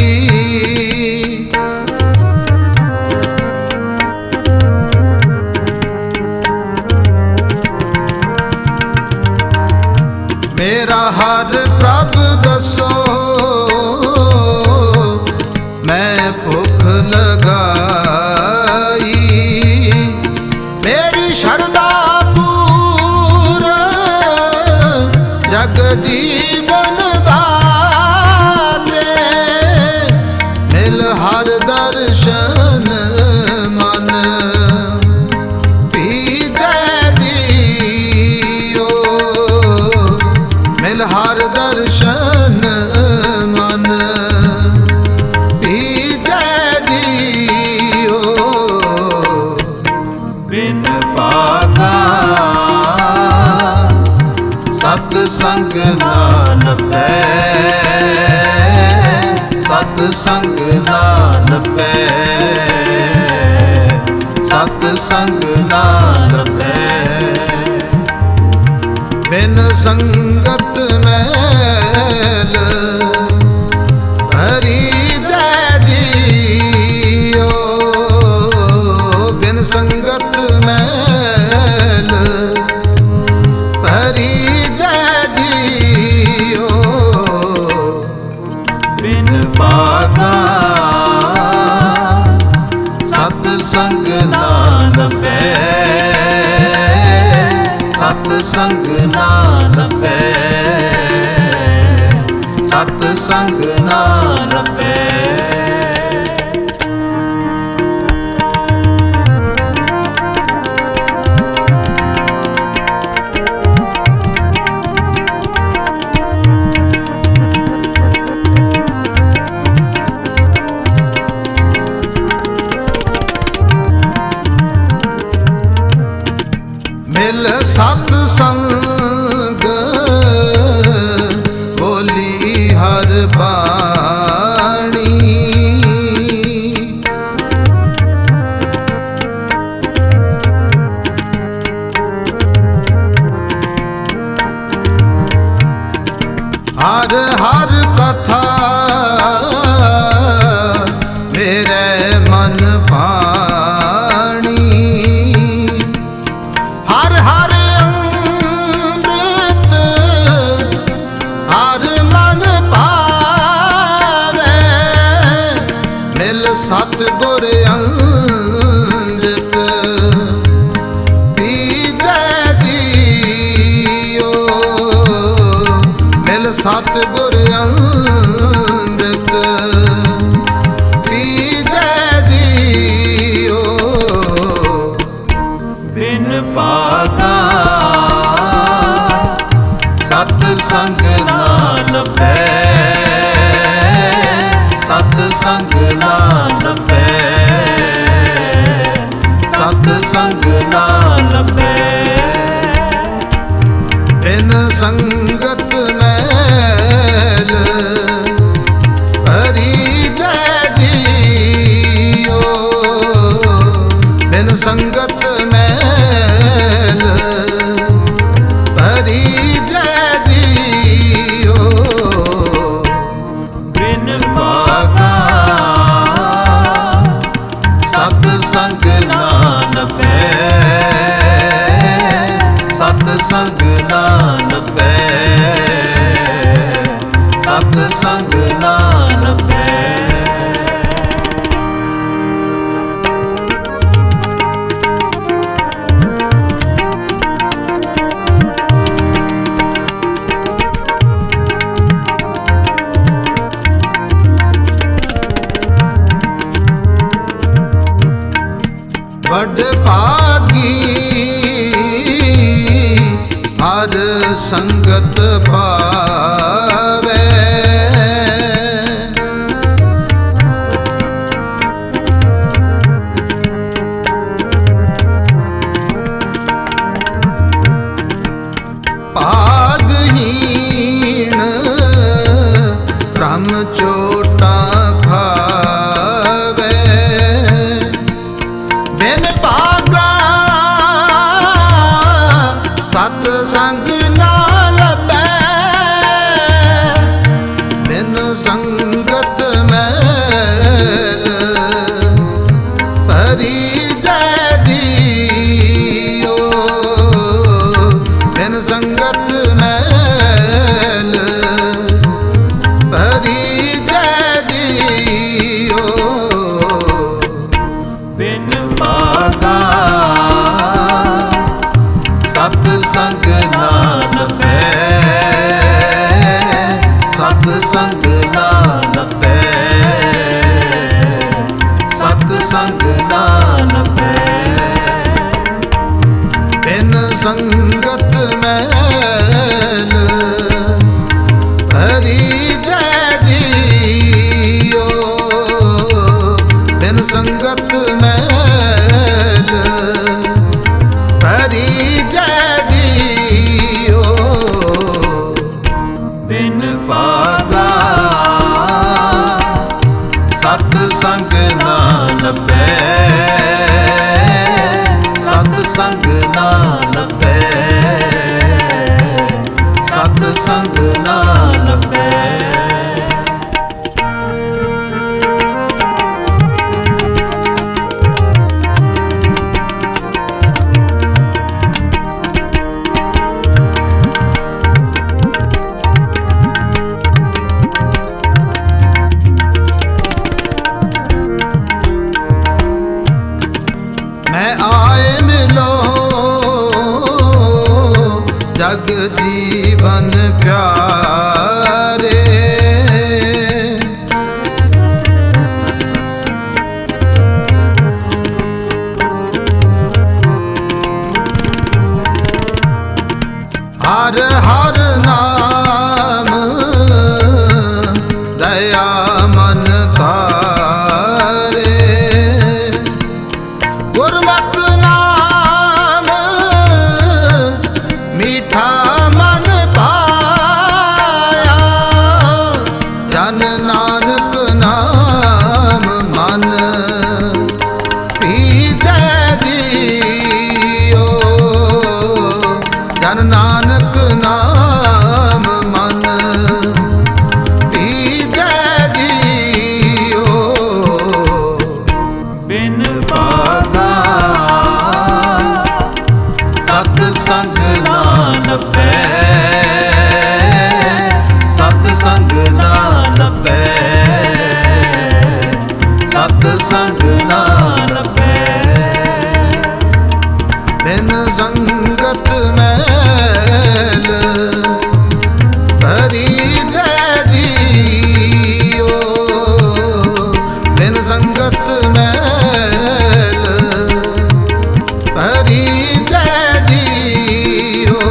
मेरा हर प्रभ दसो मैं भुख लगाई। मेरी शरदा पूर जग जीवन दाते। मिल हर दर्शन मन पीजै दियो। मिल हर दर्शन मन पीजै दियो। बिन पागा सतसंग नाल पै। सतसंग नाल पै। सतसंग नाल पै। बिन संगत मैल हरि जय जियो। बिन संगत मैल हरि जय जियो। बिन पागा सतसंग नाल पै। सतसंग नाल पै। सतसंग नाल पै। मिल सतसंग बोली हर बाणी। हर हर कथा मेरे मन भाणी। हर हर अमृत हर मन पावे। मिल सतगुर अमृत पीजै दियो। मिल सतगुर अमृत पीजै दियो। बिन पागा सतसंग नाल पै। सतसंग नाल पै। सतसंग नाल पै। बिन संगत मैल हरि जय जियो। बिन संगत मैल हरि जय जियो। बिन पागा सतसंग नाल पै। सतसंग नाल पै। सतसंग नाल पै। बड़ भागी हर संगत पावे। भागहीन ब्रह्म चोटा खावे। बिन भागा संग नान पै बिन संगत मैल हरि जय जियो बिन संगत मैल हरि जय जियो बिन पागा सत संग नान पै सत संग नान पै सत संग नान पै जग जीवन प्यारे हर हर नाम दया मन तारे गुरमत मीठा मन पाया जन नानक नाम मन पीजै दियो जन नानक नाम मन पीजै दियो बिन पागा सत संग नान पै सत संग नान पै सत संग नान पै बिन संगत मैल हरि जय जियो बिन संगत मैल हरि जय जियो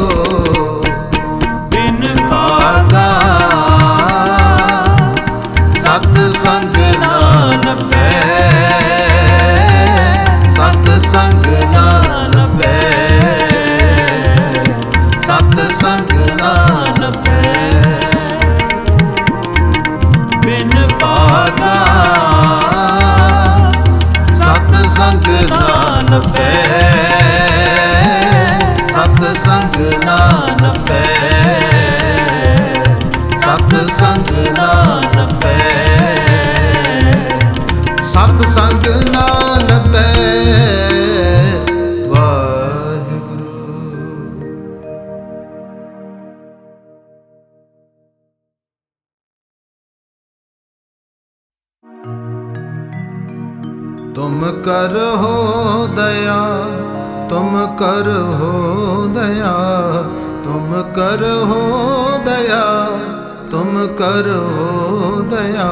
बिन पागा सत संग नान पै सत संग नान पै सत संग नान पै बिन पागा सत संग नान पै सत संग नान पै सत संग नान पै सत संग नान पै वाहिगुरू। तुम करहो दया तुम करहो दया तुम करहो दया तुम करहो दया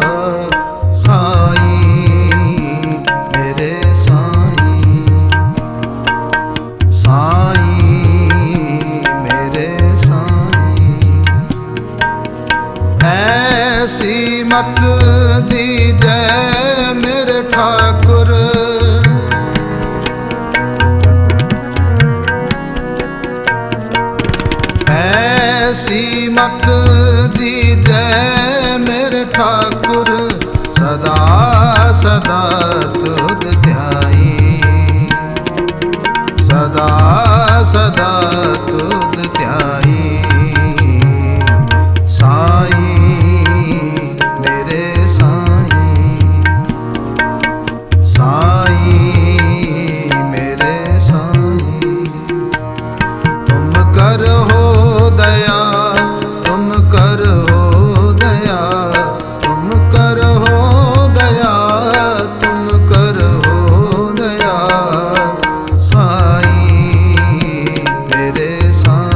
साईं मेरे साईं साईं मेरे साईं ऐसी मत दीजै मेरे ठाकुर ऐसी मत दीजै मेरे ठाकुर सदा सदा तुध ध्याई सदा सदा तुध ध्याई साईं मेरे साईं साईं मेरे साईं तुम करहो दया तुम करहो दया तुम करहो दया तुम करहो दया साईं मेरे साईं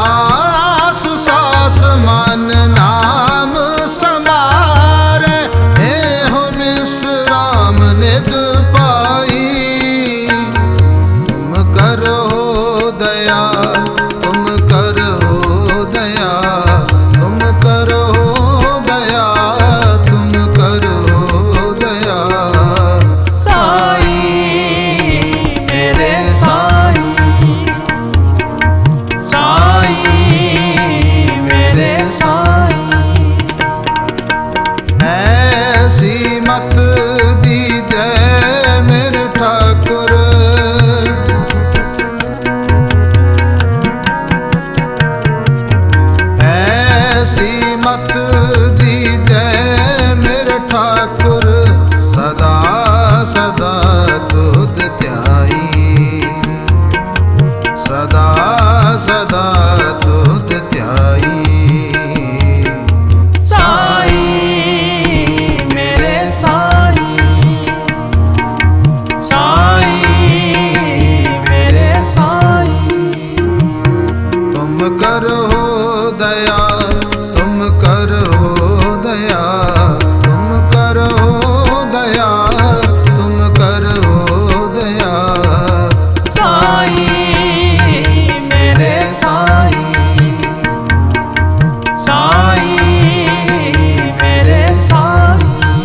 सास सास मन नाम समारे, हे हो विश्राम निध पाई। तुम करो दया तुम करो दया तुम करो दया तुम करो दया। साई मेरे साई, साई मेरे साई। ऐसी मत दीजै मेरे ठाकुर, ऐसी मत दीजै मेरे ठाकुर, सदा सदा तुध ध्याई, सदा सदा तुध ध्याई। साई मेरे साई, साई मेरे साई। तुम करो दया तुम करो दया तुम करो दया तुम करो दया। साई मेरे साई, साई मेरे साई।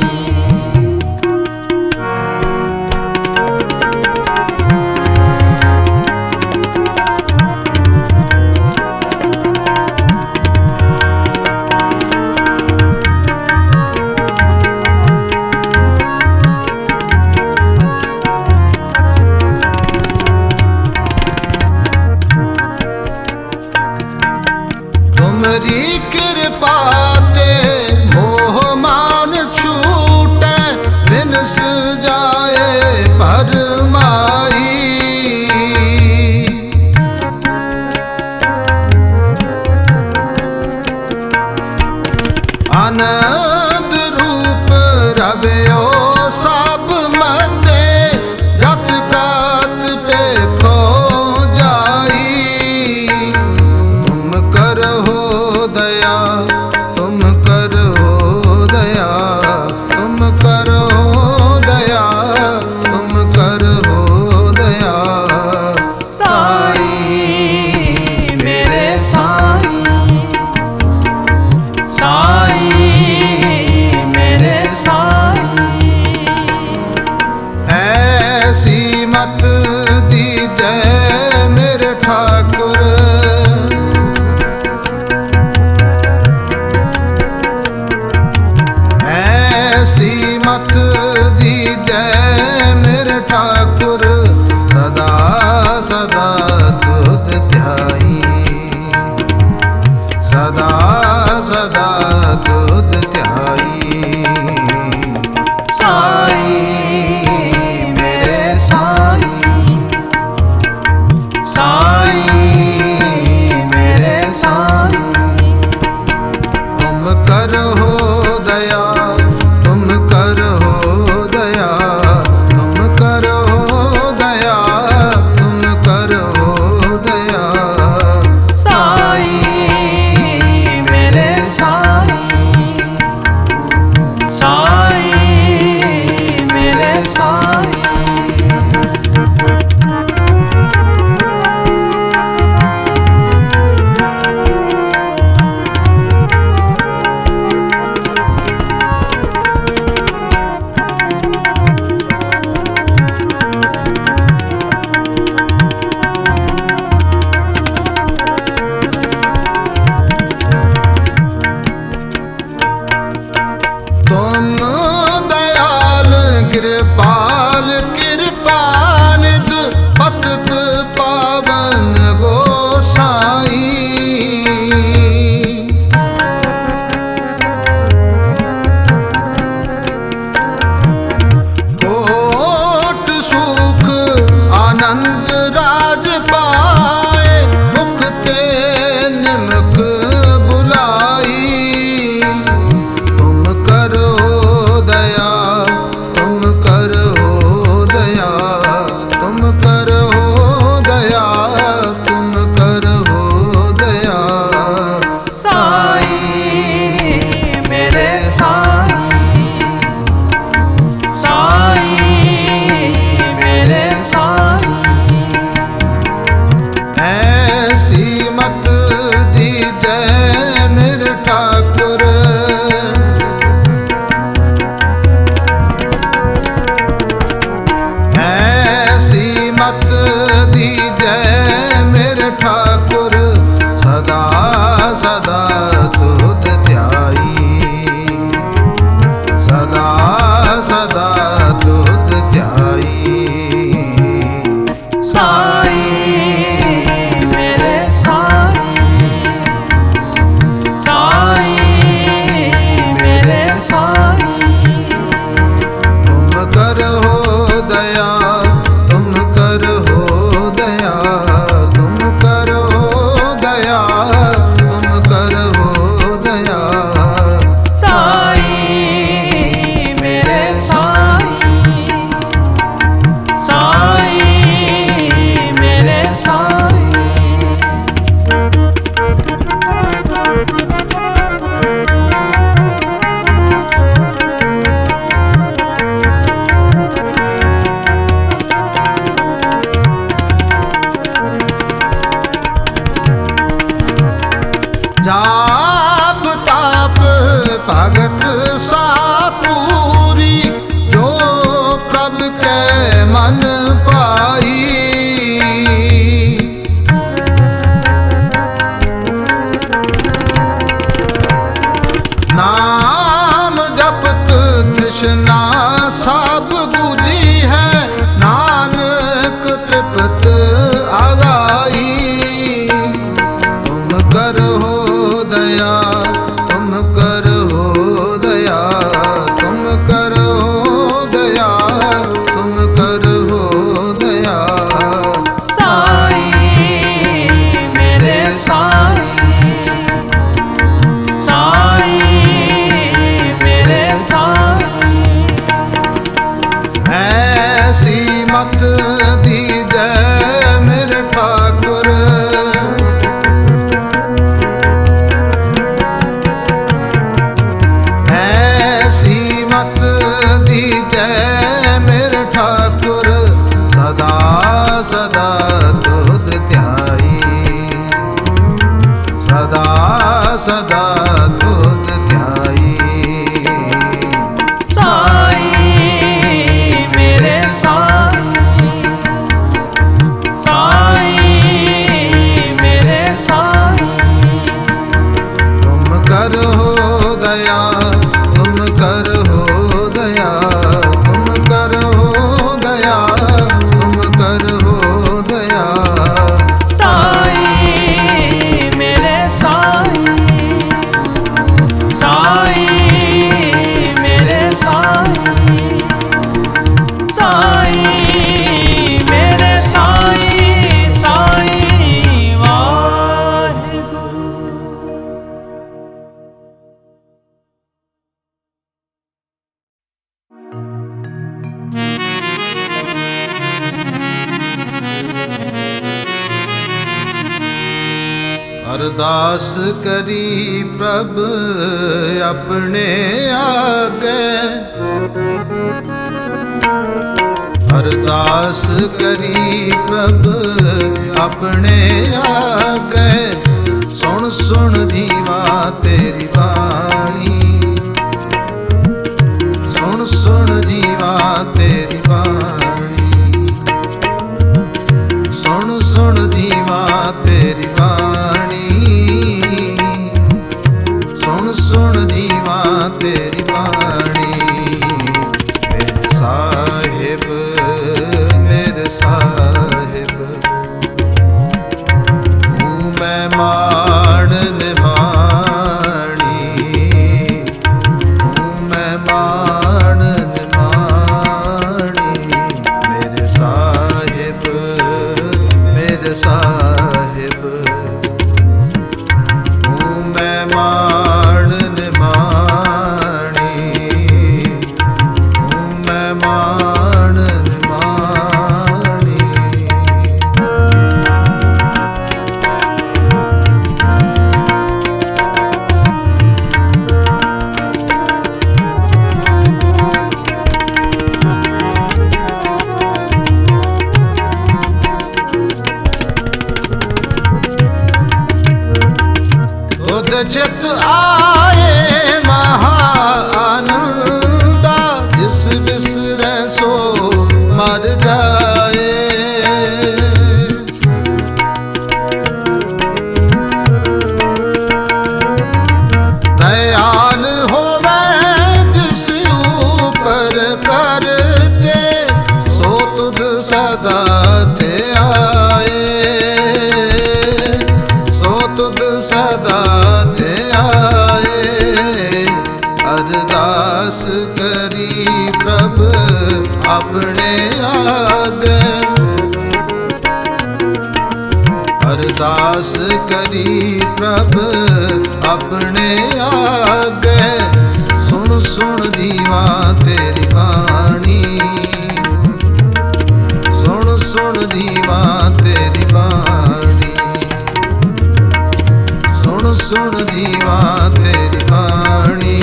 तुमरी कृपा ते मोह मान छूटे, बिनस जाए परमाई। आनंद रूप रव्यो सब मते, जत कात पे खो जाई। तुम करो दया तुम करो दया तुम करो दया तुम करो दया। साई मेरे साई, साई जाप ताप भगत सा पूरी, जो प्रभ के मन पाई। नाम जपत तृष्णा सब बुझी है, नानक तृप्त आगाई। तुम करो दया, तुम करो दया, तुम करो दया, तुम करो दया। साई मेरे साई, साई मेरे साई। ऐसी मत दीजै मेरे ठाकुर, ऐसी मत दीजै मेरे ठाकुर। सदा सदा तुध ध्याई, सदा सदा तुध ध्याई। साई मेरे साई, साई मेरे साई। तुम करो दया, तुम करो दया, तुम करो दया, तुम करो दया। साई मेरे साई, साई मेरे साई, साई मेरे साई, साई वाहिगुरु। अरदास करी प्रभ अपने आगे, अरदास करी प्रभ अपने आगे। सुन सुन जीवा तेरी बाणी, सुन सुन जीवा तेरी बाणी, सुन सुन जीवा तेरी बाणी, सुन सुन जीवा तेरी बाणी। मेरे साहिब, मेरे साहिब, हूँ मैं मान निमाणी, हूँ मैं मान निमाणी। मेरे साहिब, मेरे साहिब, हूँ मैं मान निमाणी, हूँ मैं मान निमाणी। तुध चित आए महा आनंदा, जिस बिसरे सो मर जाए। दयाल होवे जिस ऊपर करते, सो तुध सदा ते आए, सो तुध सदा ते आए। अरदास करी प्रभ अपने आगे, अरदास करी प्रभ अपने आगे। सुन सुन जीवा तेरी बाणी, सुन सुन जीवा तेरी बाणी, सुन सुन जीवा तेरी बाणी,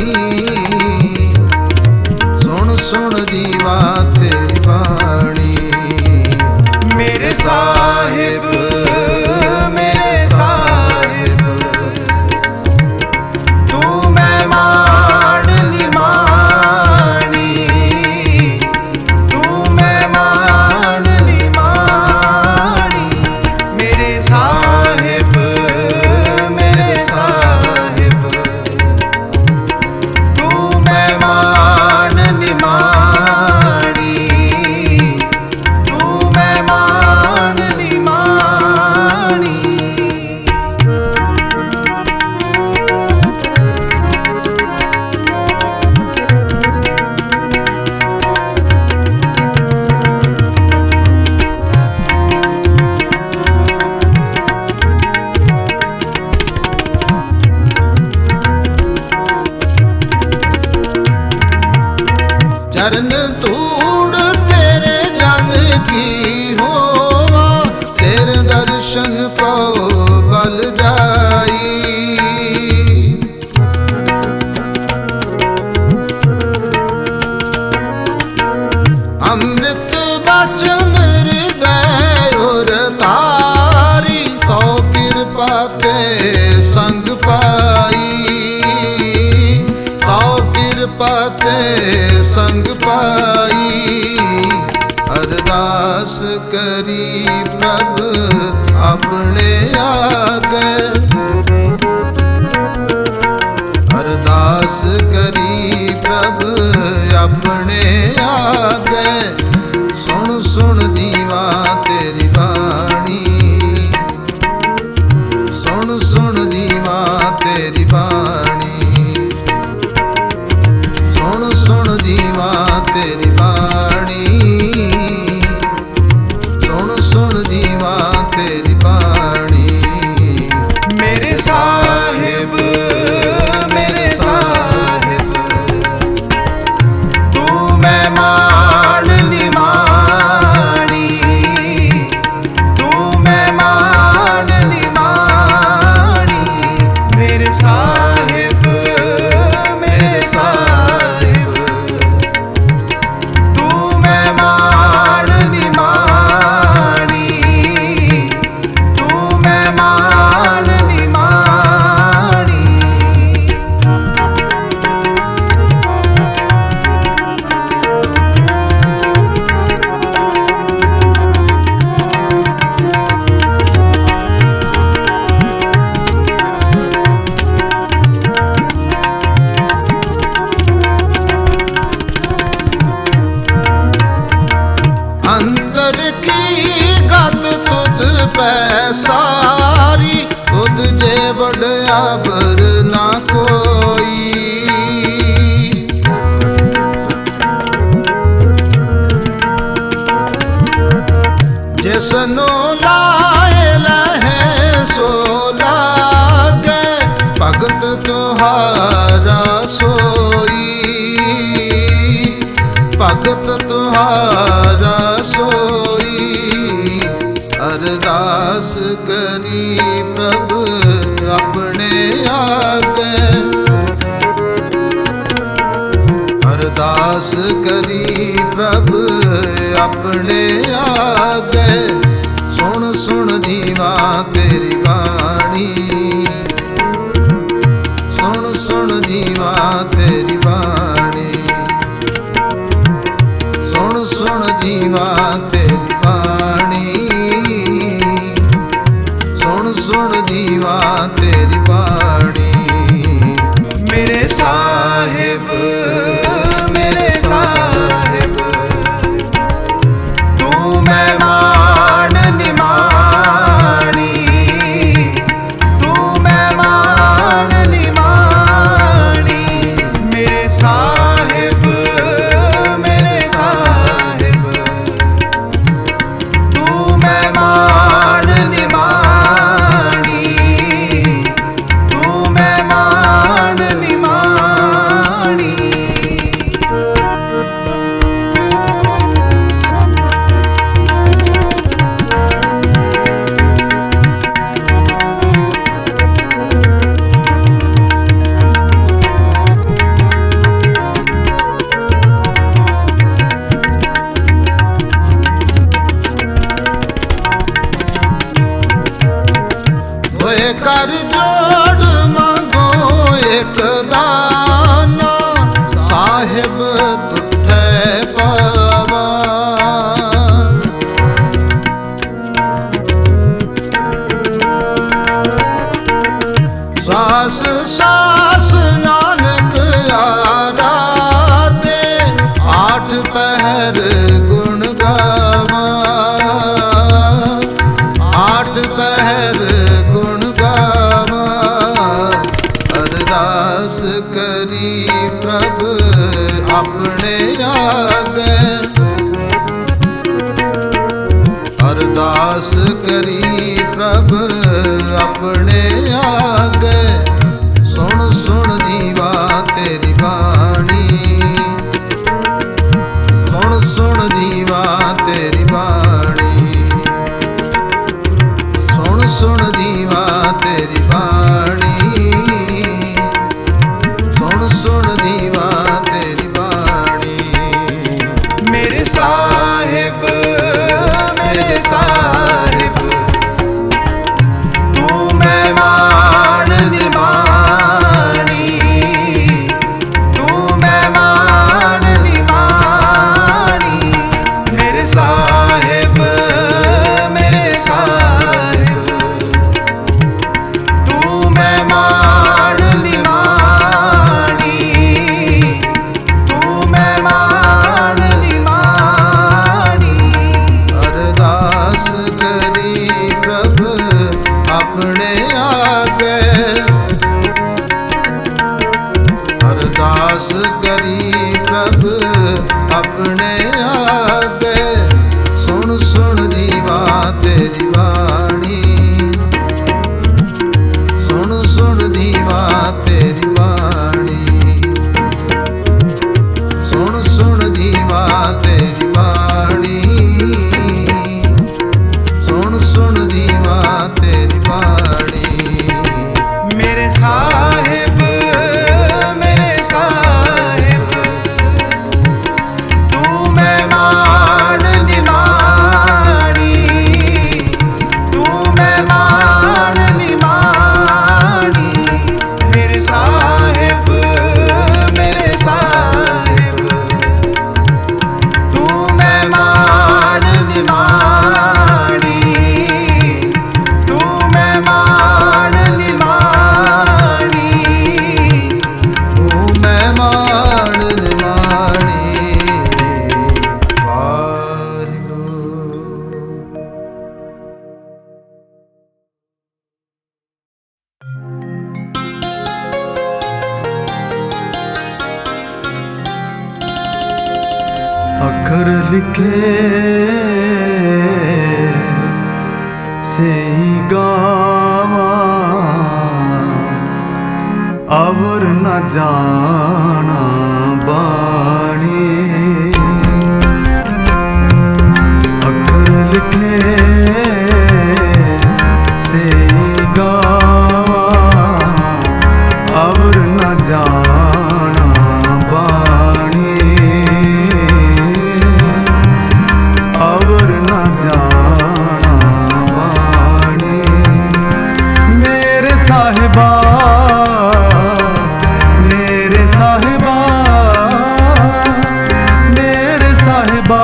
सुन सुन जीवा तेरी बाणी। मेरे साहिब, मेरे साहिब, चरण धूड़ तेरे जन की होवा, तेरे दर्शन को बल जाई। अमृत बचन हृदय उर तारी, तो कृपा ते संग पाई, तो कृपा ते संग पाई। अरदास करी प्रभु अपने आगे, अरदास करी प्रभु अपने आगे। सुन सुन जीवा तेरी बाणी, सुन सुन जीवा तेरी बाणी, सुन सुन जीवा तेरी बाणी, सुन सुन जीवा तेरी बाणी। मेरे साहिब मेरे साहिब, तू मेहमान निमानी, तू मेहमान निमानी। मेरे साहिब मेरे साहिब, तू मेहमान निमानी, तू मेहमान निमानी। अंतर की गत तुद पै सारी, तुद जे बड़या बर ना कोई। जिसनो लाए लहे सो लागे, भगत तुहारा सोई, भगत तुहारा सोई। अरदास करी प्रभु अपने आगे, अरदास करी प्रभु अपने आगे। सुन सुन जीवा तेरी बाणी, सुन सुन जीवा तेरी बाणी, सुन सुन जीवा तेरी बाणी, सुन सुन जीवा तेरी बाणी। मेरे साहिब मेरे साहिब, तू मेहमान निमानी, तू मेहमान निमानी। मेरे साहिब मेरे साहिब, तू मेहमान निमानी, तू मेहमान निमानी। होए कर जोड़ मांगो एक दाना, साहिब तुठे पावा। सास सास नानक यारा दे, आठ पहर गुण गावा, आठ पहर गुण गावा। अरदास करी प्रभु अपने आगे, अरदास करी प्रभु अपने आगे। सुन बाणी, सुन सुन दीवा तेरी बाणी। मेरे साहिब मेरे साहिब तू मेहमान निमानी, तू मेहमान निमानी। मेरे साहिब मेरे साहिब तू मेहमान निमानी, तू मेहमान निमानी। अरदास करी प्रभु अपने आगे, अरदास करी प्रभु अपने आगे। सुन सुन दीवा तेरी बाणी, सुन सुन दीवा तेरी बाणी, सुन सुन दीवा तेरी बाणी, सुन सुन दीवा तेरी बाणी। मेरे साहिब मेरे साहिब तू मेहमान निमानी, तू मेहमान निमानी। मेरे साहिब मेरे साहिब तू मेहमान निमानी, तू मेहमान निमानी। तू मेहमान निमाणी वाहिगुरू। अखर लिखे से ही गावा, अवर न जाना बाणी। अखर लिखे से ही गावा, अवर न जाना बाणी, अवर न जाना बाणी। मेरे साहिबा मेरे साहिबा मेरे साहिबा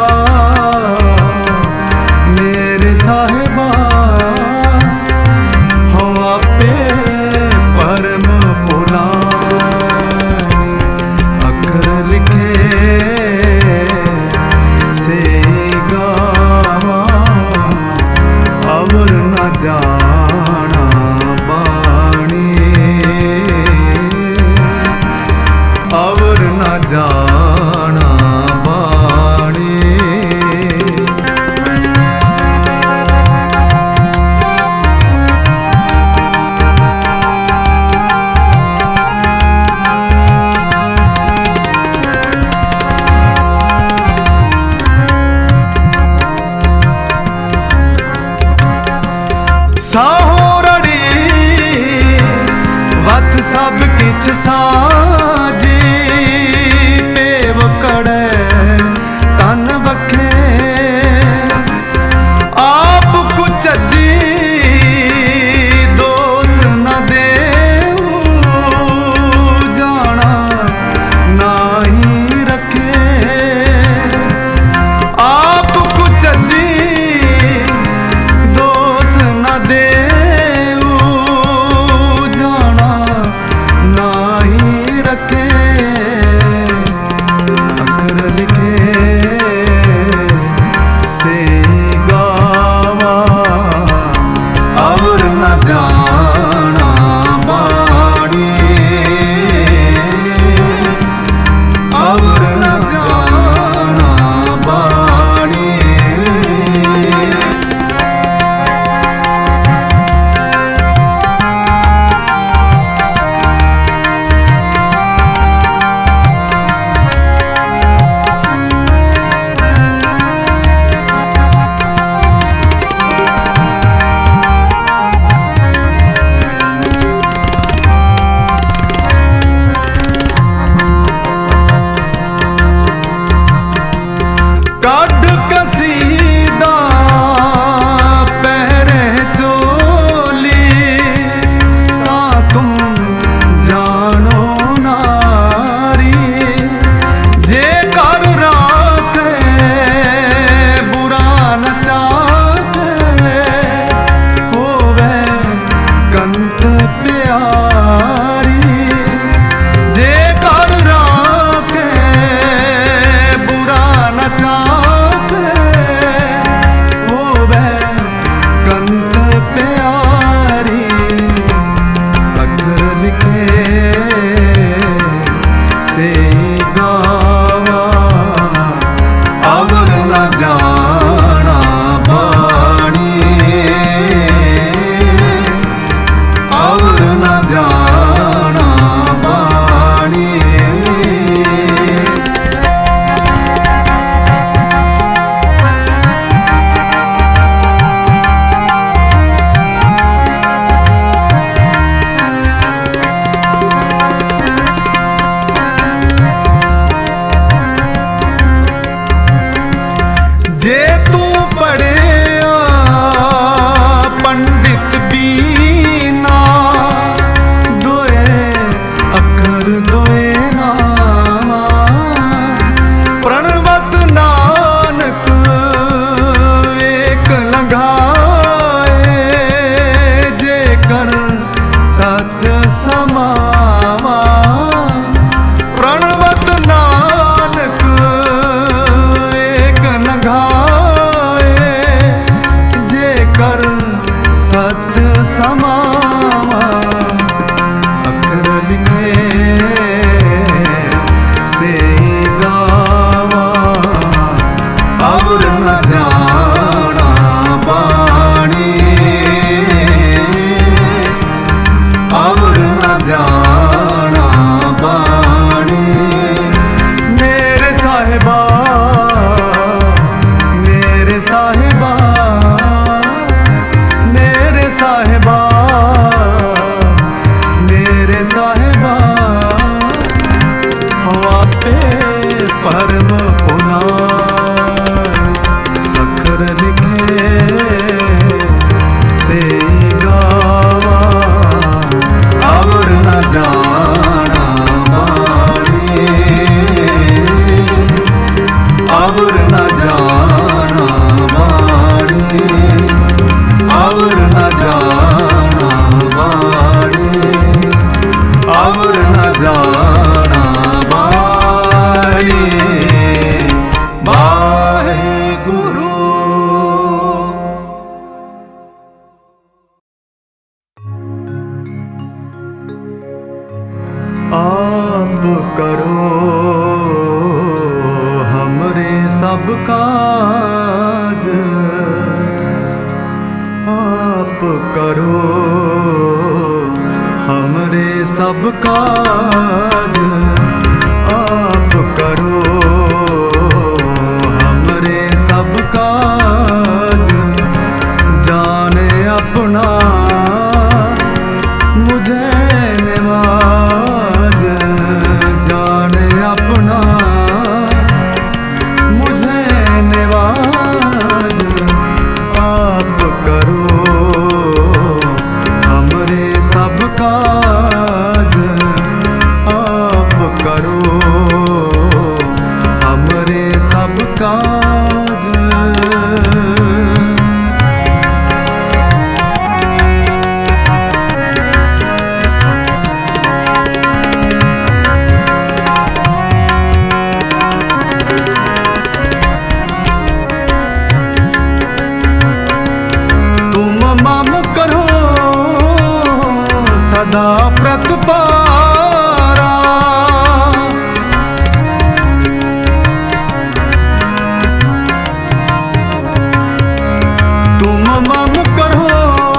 मेरे साहिबा हो आपे परम पुरानी। अखर लिखे से गावा, अवर न जाना बाणी, अवर न जाना बाणी। साहोरड़ी वत सब किछ साजी, पेव कड़े तन बखे आप कुचजी। दोष न देऊ जाना नाही रखे, आप कुचजी दोष न देऊ जाना नाही रखे। प्यारी जे कर राखे बुरा न चाहे वो वह कंत प्यारी अखर लिखे से गावा अवर न जाना बाणी अवर न जाना बाणी जे तू पढ़िया पंडित बीना दोए अखर दोए नामा प्रणवत नानक एक लंघाए जे कर सच समावा प्रणवत नानक एक लंघाए जे कर सच समावा अखर लिखे से गावा और न जाना बाणी और न जाना बाणी मेरे साहिबा मेरे साहिबा मेरे साहिबा मेरे साहिबा हवा पे परम पुनारी अखर लिखे से गावा और न जाना बाणी और न जाना बाणी और न जाना बाणी और न जाना बाणी वाहेगुरु। आप करो हमरे सब काज आप करो हमरे सब काज आप करो हमरे सब काज जाने अपना मुझे निवाज जाने अपना मुझे निवाज आप करो हमरे सब काज आप करो हमरे सब काज। तुम मम करो सदा प्रतिपारा तुम मम करो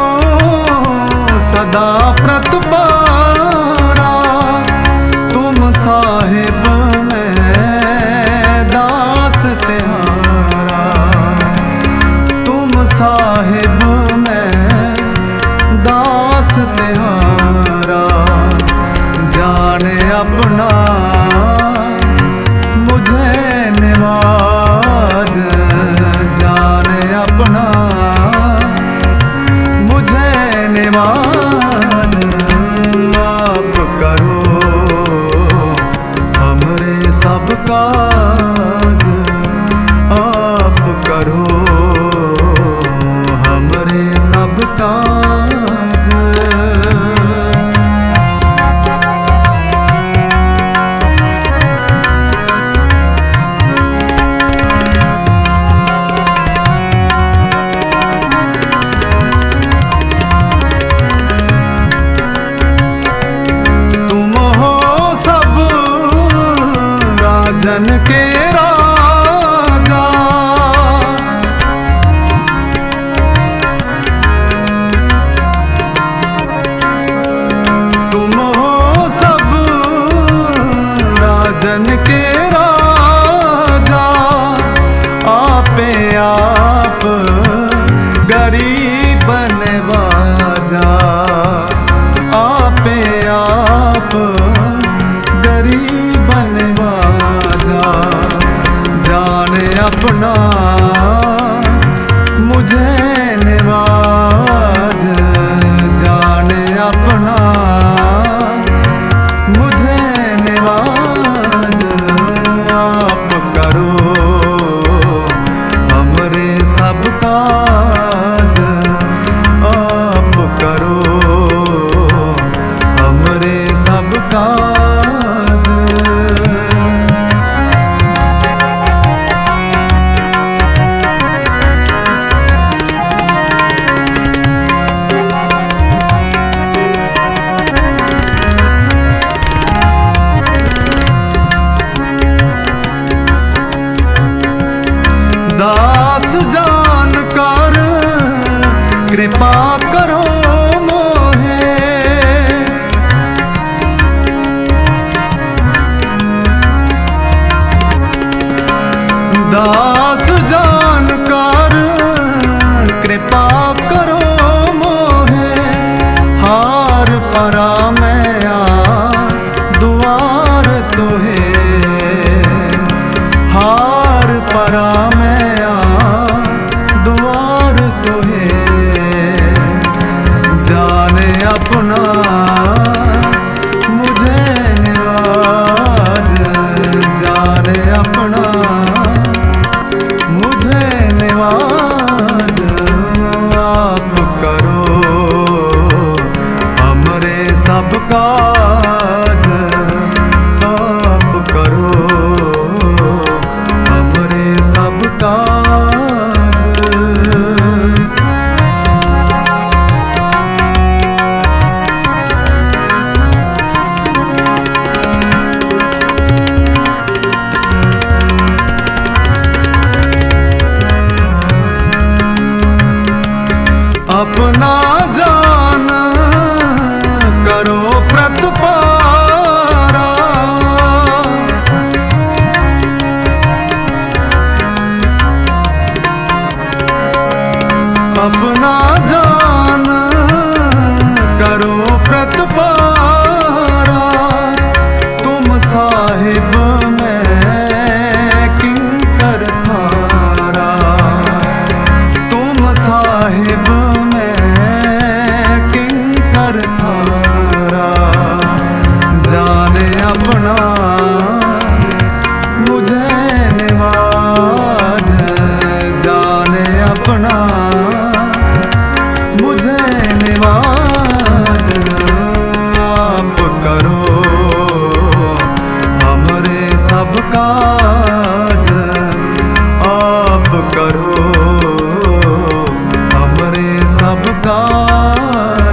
सदा प्रतिपारा तुम साहिब में दास तिहारा तुम साहिब में दास तिहारा जाने अपना मुझे निवाज जाने अपना मुझे निवाज। राजन के राजा। तुम हो सब राजन के राजा, आपे आप गरीब नवाजा, आपे आप गरीब नवाजा। जाने अपना मुझे नवाज, जाने अपना मुझे नवाज। आप करो हमरे सब काज, आप करो हमरे सब काज। दास जान कर कृपा करो मोहे, दास जान कर कृपा करो मोहे। हार परा मैं आ दुआर तोहे, हार परा मैं आ दुआर तोहे। जाने अपना मुझे निवाज, जाने अपना मुझे निवाज। आप करो हमरे सब काज, आप करो हमरे सब काज। अपना जान करो प्रतिपारा, अपना जान करो प्रतिपारा। तुम साहिब में किंकर थारा, तुम साहिब थारा। जाने अपना मुझे निवाज, जाने अपना मुझे निवाज। आप करो हमरे सब काज, आप करो हमरे सब काज।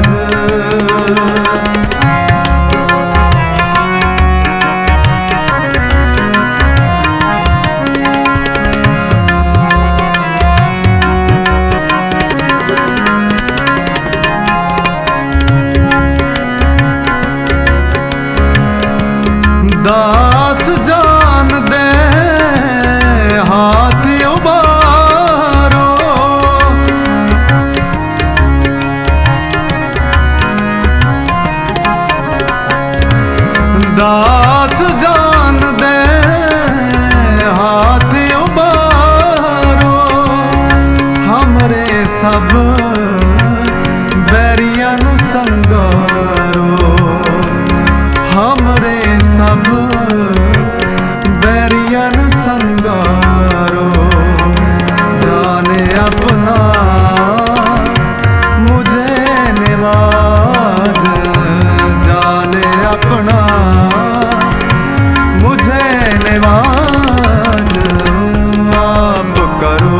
दास जान दे हाथ उबारो, दास जान दे हाथ उबारो। हमरे सब बैरियन संगारो, हमरे सब बैरियन संगारो। जाने अपना मुझे निवाज, जाने अपना मुझे निवाज। आप करो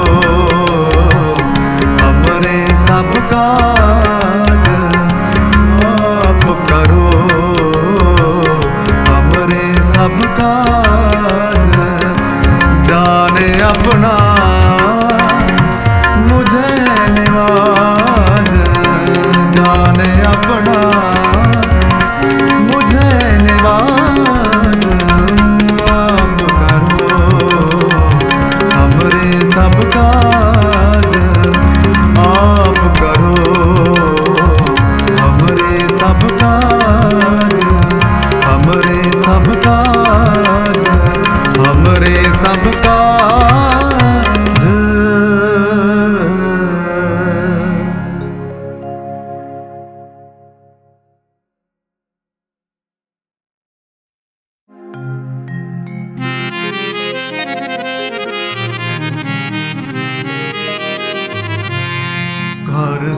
हमरे सब काज, आप करो हमरे सब काज।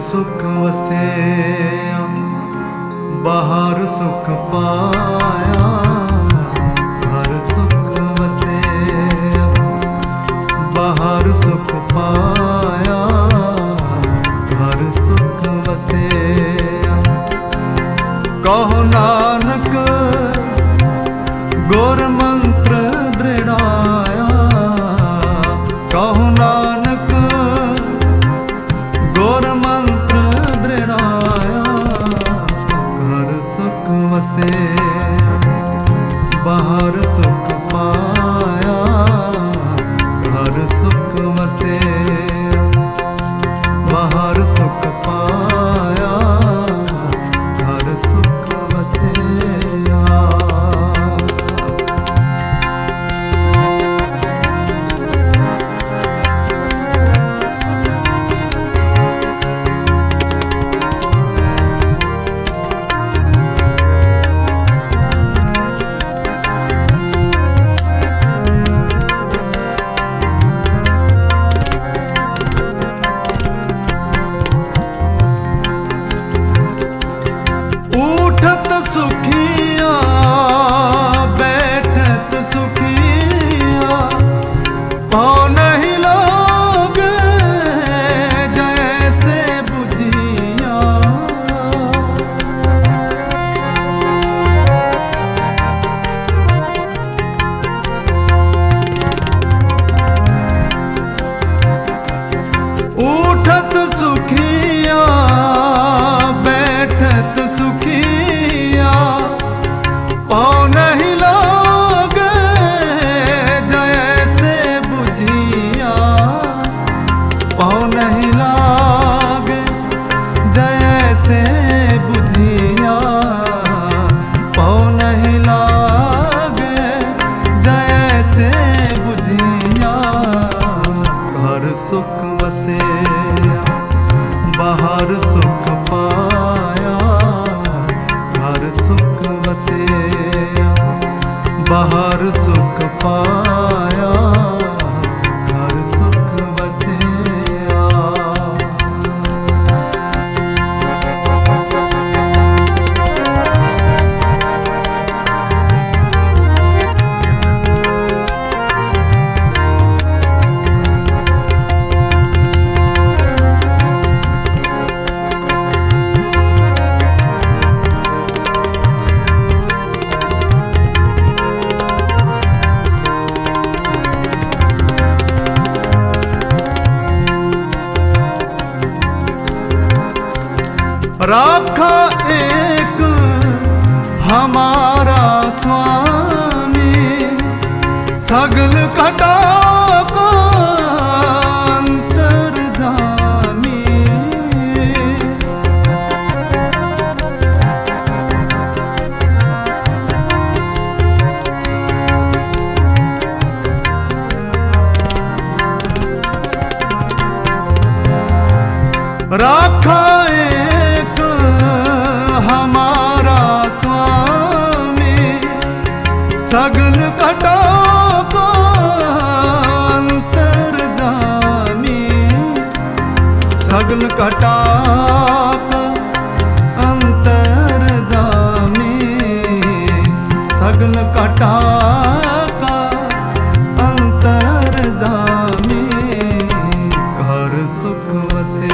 सुख वसे बाहर सुख पाया, घर सुख वसे बाहर सुख पाया, घर सुख वसे। कहो नानक गुर मंत्र दृढ़ाया, कहो नानक गुर मंत्र दृढ़ाया, घर सुख वसे बाहर सुख पाया, घर सुख वसे बाहर सुख पाया, घर सुख वसे। उठत सुखिया बैठत सुखिया, पाँव नहीं लोगे जैसे बुझिया। उठत सुखिया बैठत सुखिया, पाँव नहीं लोगे जैसे बुझिया, पाँव नहीं लागे जैसे बुझिया, पाँव नहीं लागे जैसे बुझिया। घर सुख वसे बाहर सुख पाया, घर सुख वसे बाहर सुख पाया, घर सुख वसे। राखा एक हमारा स्वामी, सगल घटा को अंतर्धामी। राखा एक हमारा स्वामी, सगल घटा को अंतर्धामी, सगल घटा को अंतर्धामी, सगल घटा का अंतर्धामी। घर सुख वसे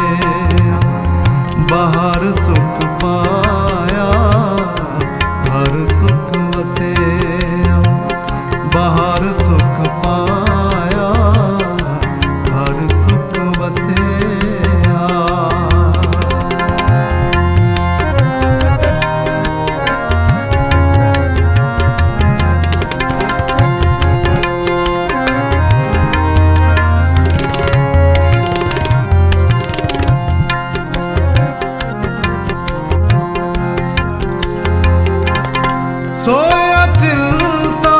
बाहर सुख पाया, घर सुख वसे बाहर सुख पाया, घर सुख वसे। सोया चिलता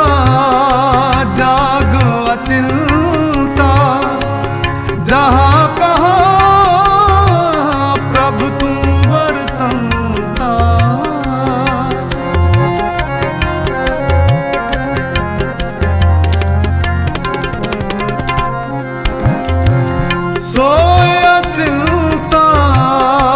जागो अचिलता, जहाँ कहाँ प्रभु तुम वर्तनता। सोया चिलता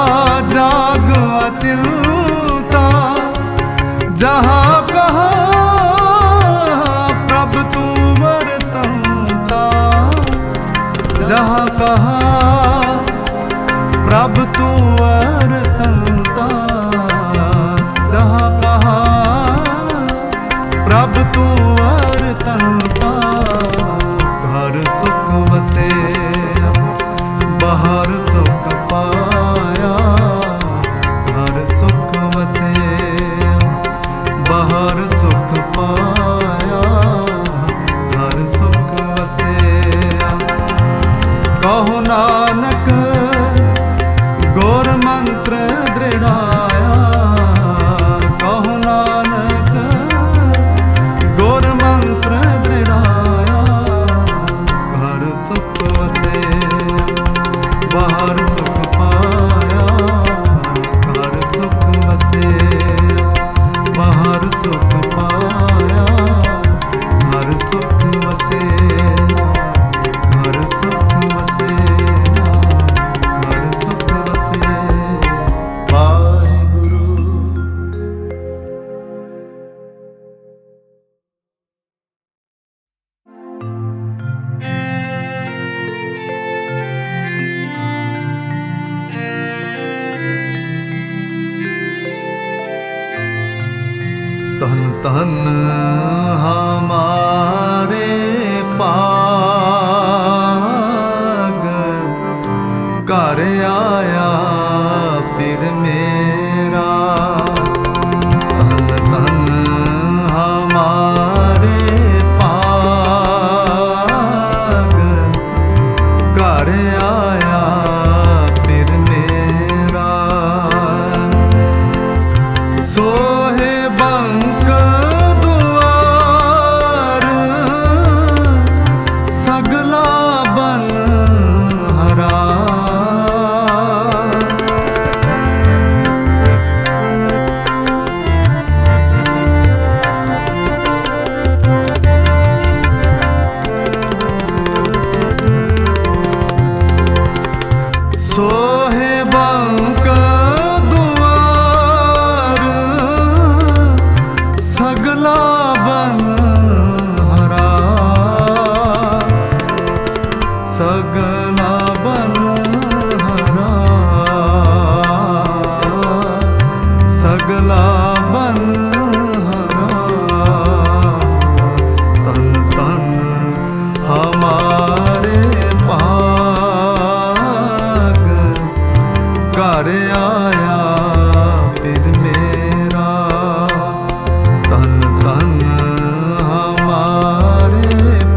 तनता घर सुख वसे बाहर सुख पाया घर सुख वसे बाहर सुख पाया घर सुख वसे कहो नानक गौर मंत्र दृढ़ाया कहो नानक गौर मंत्र दृढ़ाया घर सुख वसे बाहर सुख पाया घर सुख वसे बाहर सुख पाया घर सुख वसे घर सुख वसे घर सुख वसे वाहिगुरु। तन तन हमारे पाग घर आया फिर मेरा तन तन हमारे पाग घर आया फिर मेरा सोहे बंक दुआर सगला बन हरा सोहे बंक दुआर सगला बन हरा सगला बन हरा सगला बन हरा तन तन हमारे पाग घर आया फिर मेरा तन तन हमारे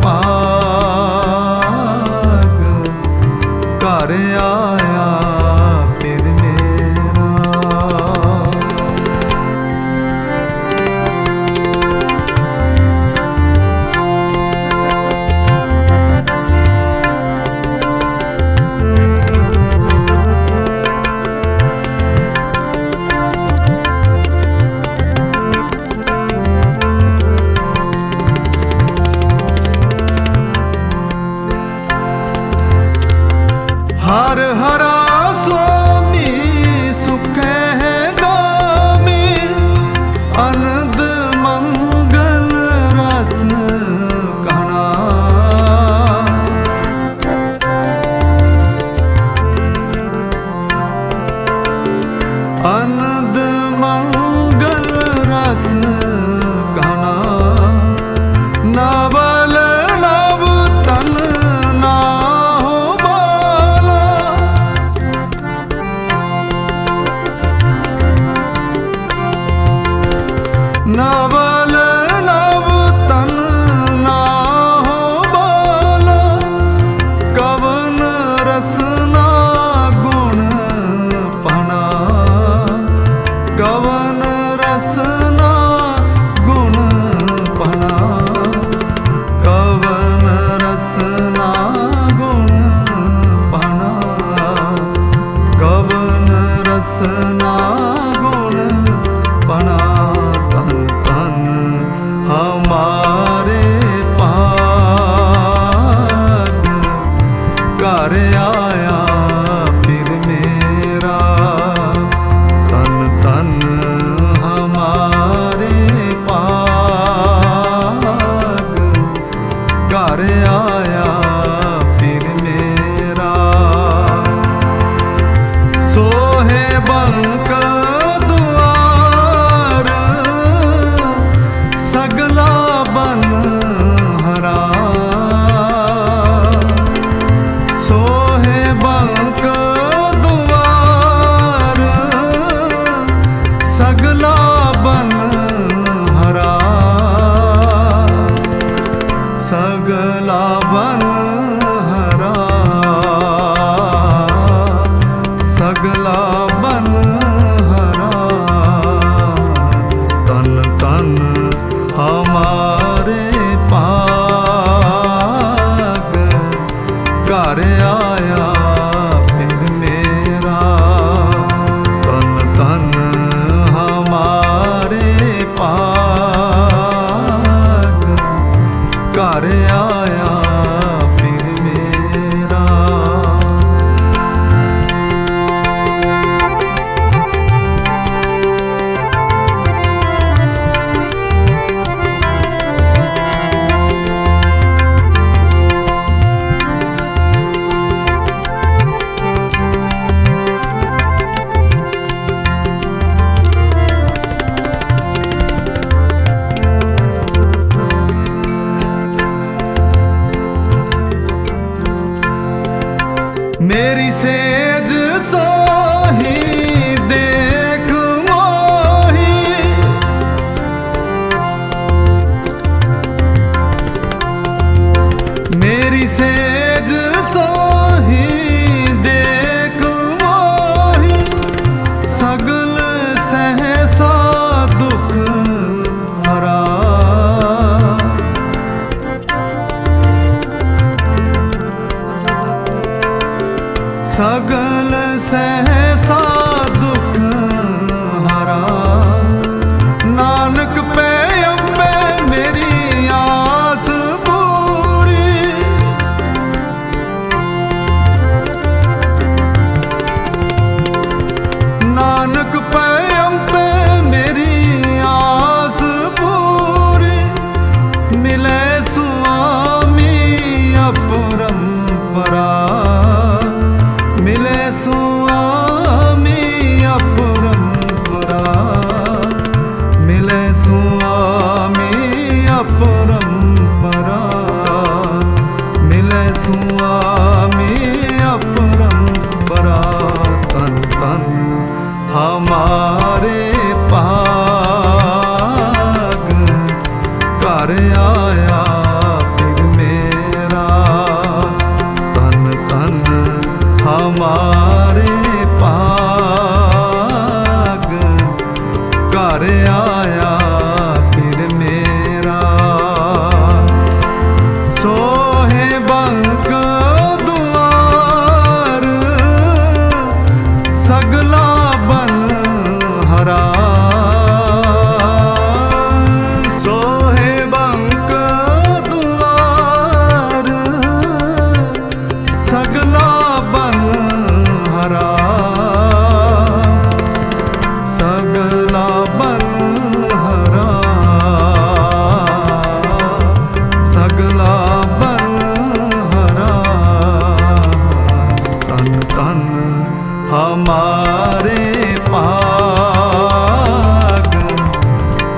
पाग घर आया फिर मेरा। हर हरा स्वामी सुखे है गामी अनंद मंगल रस कहना अनंद मंगल रस कहना नवल नव तन ना हो बाला नवल नव तन ना हो बाला कवन रसना गुण पना कवन रसना गुण पना कवन रसना गुण पना कवन रसना गुण पना तन तन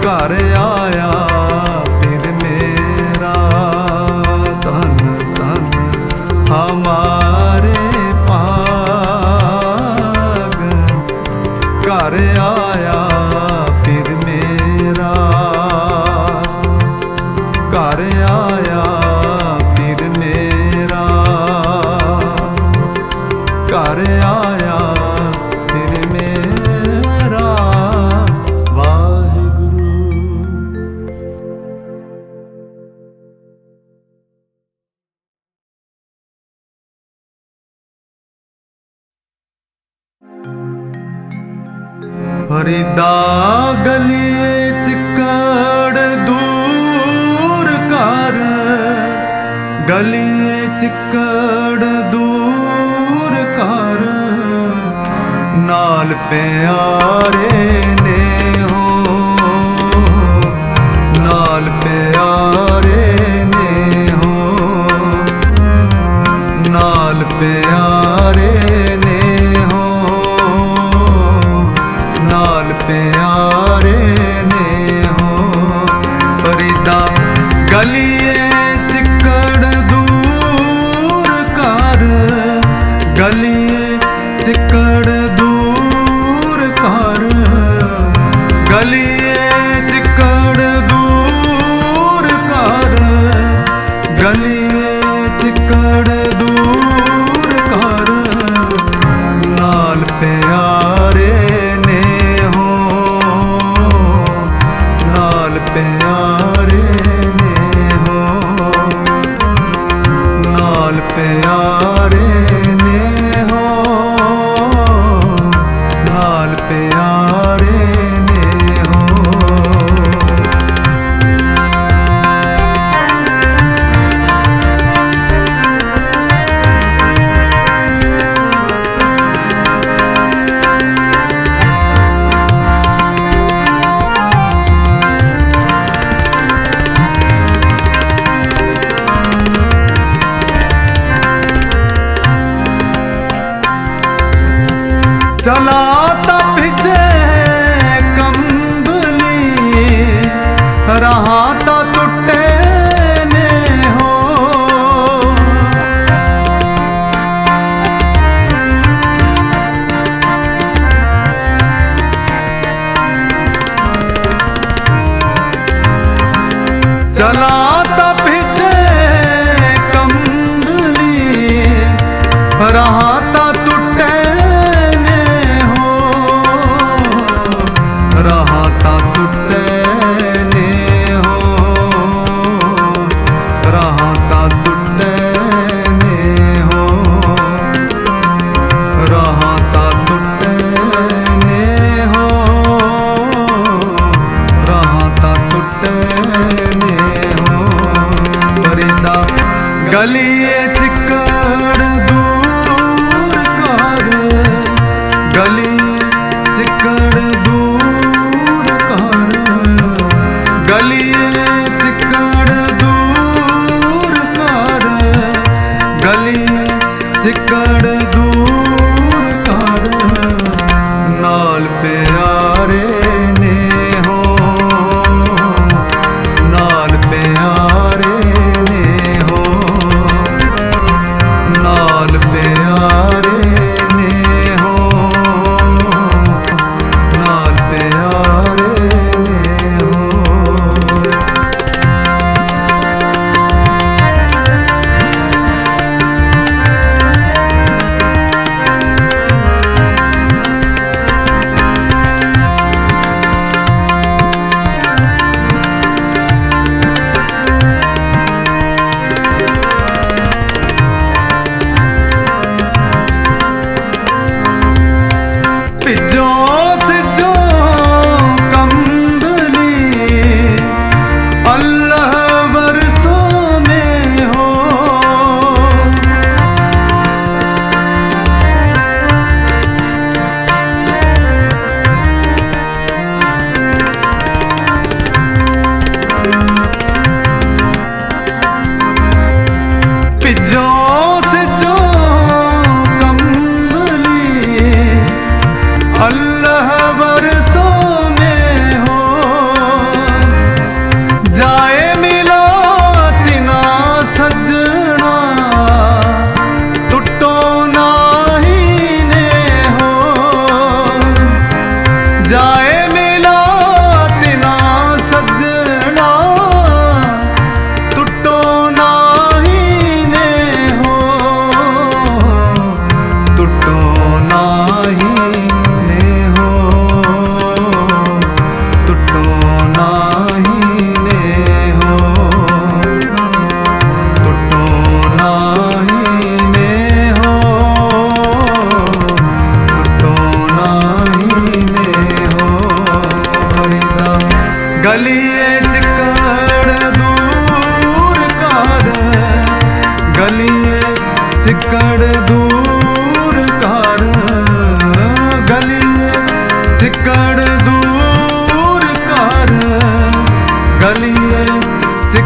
घर आया फिर मेरा धन धन हमारे पाग। घर आया फिर मेरा, घर आया फिर मेरा, घर आया फिर मेरा। वाहिगुरु। फरीदा गलिए चिक्कड़ दूर कर, गलिए चिक्कड़ दूर कर, नाल प्यारे ने हो, नाल प्यारे ने हो, नाल प्यारे ने हो, नाल प्यारे ने हो। फरीदा गलिए चिक्कड़ दूर कर, गलिए चिक्कड़ दूर कर, गलिए चिक्कड़ दूर कर, गलिए चिक्कड़ दूर कर, नाल प्यारे ने हो, नाल प्यारे ने हो, नाल प्यारे ने हो, नाल प्यारे ने हो। चला भिजे कंबली, रहा तो टुटे ने हो, चला भिजे कंबली, रहा तो टुटे रहाता टुटे ने हो, रहाता टुटे ने हो, रहाता टुटे ने हो, रहाता टुटे ने हो। फरीदा गलिए चिक्कड़ दूर कर, गलिए चिक्कड़ दूर कर, गलिए चिक्कड़ दूर कर, गलिए चिक्कड़ दूर कर, नाल प्यारे ने हो, नाल प्यारे ने हो,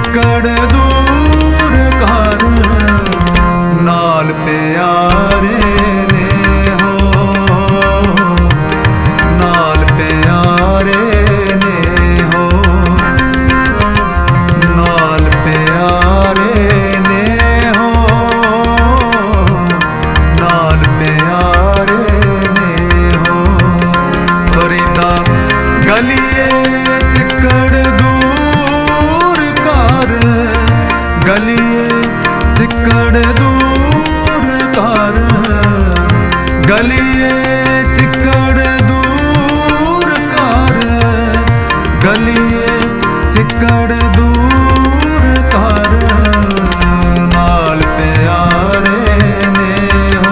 चिक्कड़ दूर कर नाल प्यारे ने हो, नाल प्यारे ने हो, नाल प्यारे ने हो, नाल प्यारे ने हो। फरीदा गलिए चिक्कड़ दूर कर, गलिए चिक्कड़ दूर कर, गलिए चिक्कड़ दूर कर, गलिए चिक्कड़ दूर कर नाल प्यारे ने हो,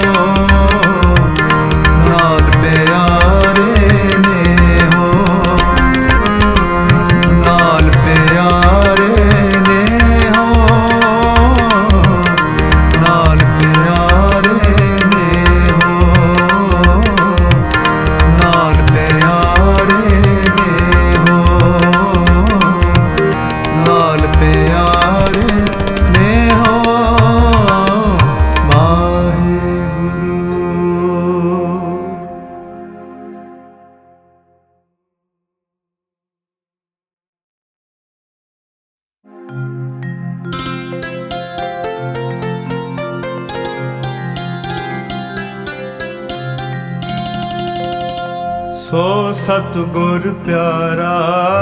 नाल प्यारे ने हो, नाल प्यारे ने हो, नाल प्यारे ने हो, नाल प्यारे ने हो, नाल प्यारे ने हो। सो सतगुर प्यारा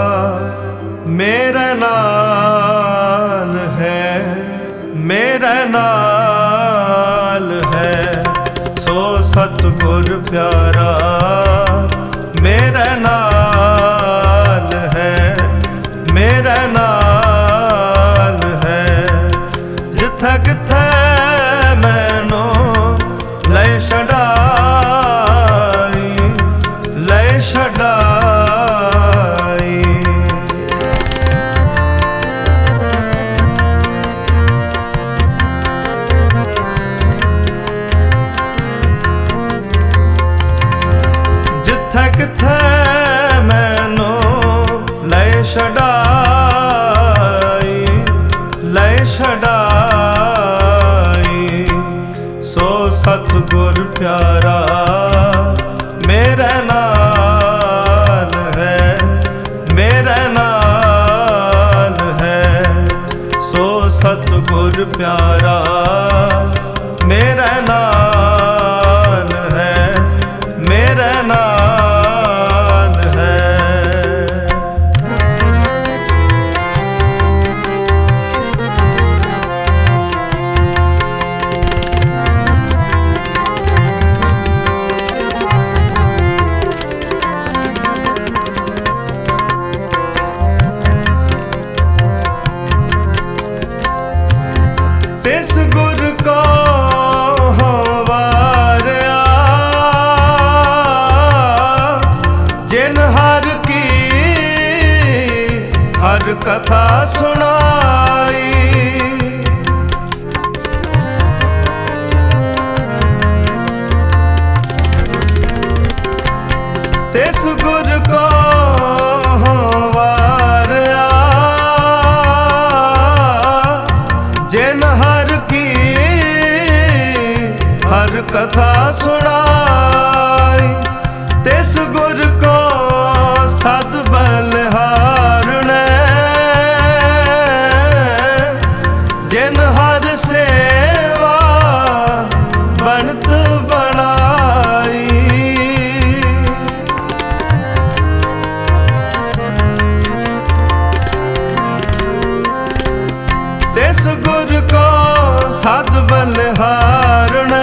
मेरे नाल है, मेरे नाल है। सो सतगुर प्यारा मेरे नाल है, मेरे नाल है। जिथे किथे मैनू ले छड़ाई, ले छड़ाई। जिथे किथे मैनू ले छड़ाई, ले छड़ाई। सो सतगुर प्यारा मेरे नाल है, मेरे नाल है। सो सतगुर प्यारा मेरे नाल है, मेरे नाल है। तिस गुर को वारिया जिन हर की हर कथा सुनाई। तिस गुर को वारिया जिन हर की हर कथा सुनाई। तिस गुर को सद बलिहारने जिन हर सेवा बनत बनाई। तिस गुर को सद बलिहारने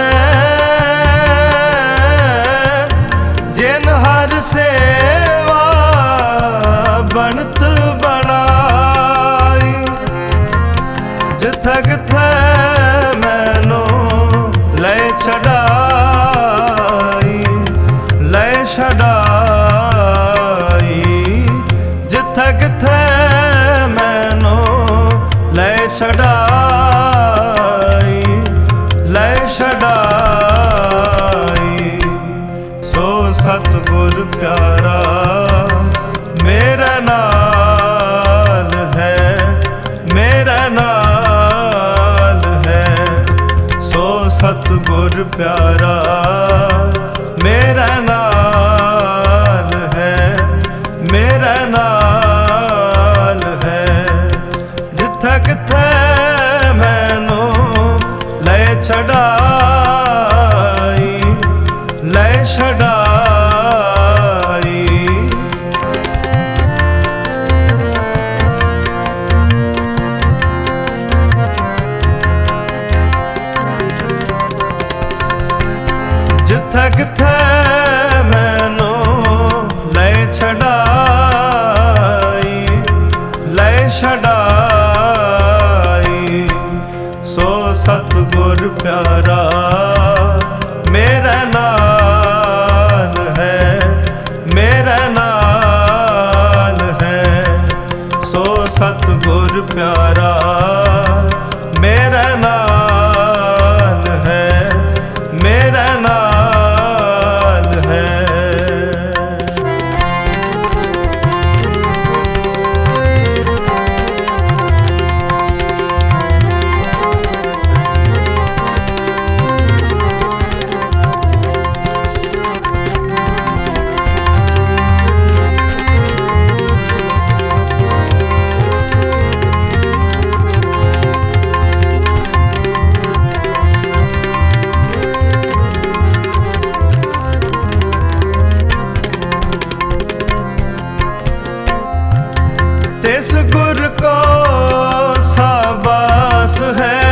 जिन हर सेवा बनत बनाई। जिथे किथे मैनू ले छड़ाई, ले छड़ाई। जिथे किथे मैनू ले छड़ाई, ले छड़ाई। सो सतगुर प्यारा मेरे नाल है, प्यारा मेरा नाल है, मेरा नाल है। जिथे किथे मैनू ले छड़ाई, ले छड़ाई। जिथे किथे मैनू ले छड़ाई, ले छड़ाई। सो सतगुर प्यारा मेरा नाल है, मेरा नाल है। सो सतगुर प्यारा मेरा नाल है, मेरा नाल है। तिस गुर को साबास है,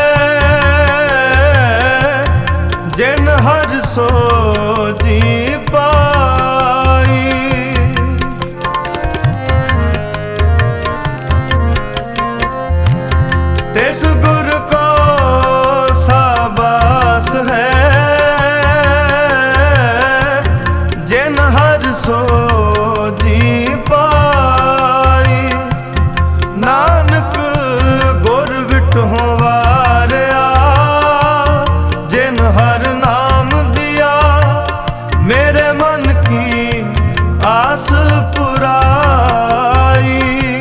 जिन हर सोजी पाई। तिस गुर को साबास है, जिन हर सोजी पाई। नानक गुर विटहों वारिया, जिन हर नाम दिया। मेरे मन की आस पुराई।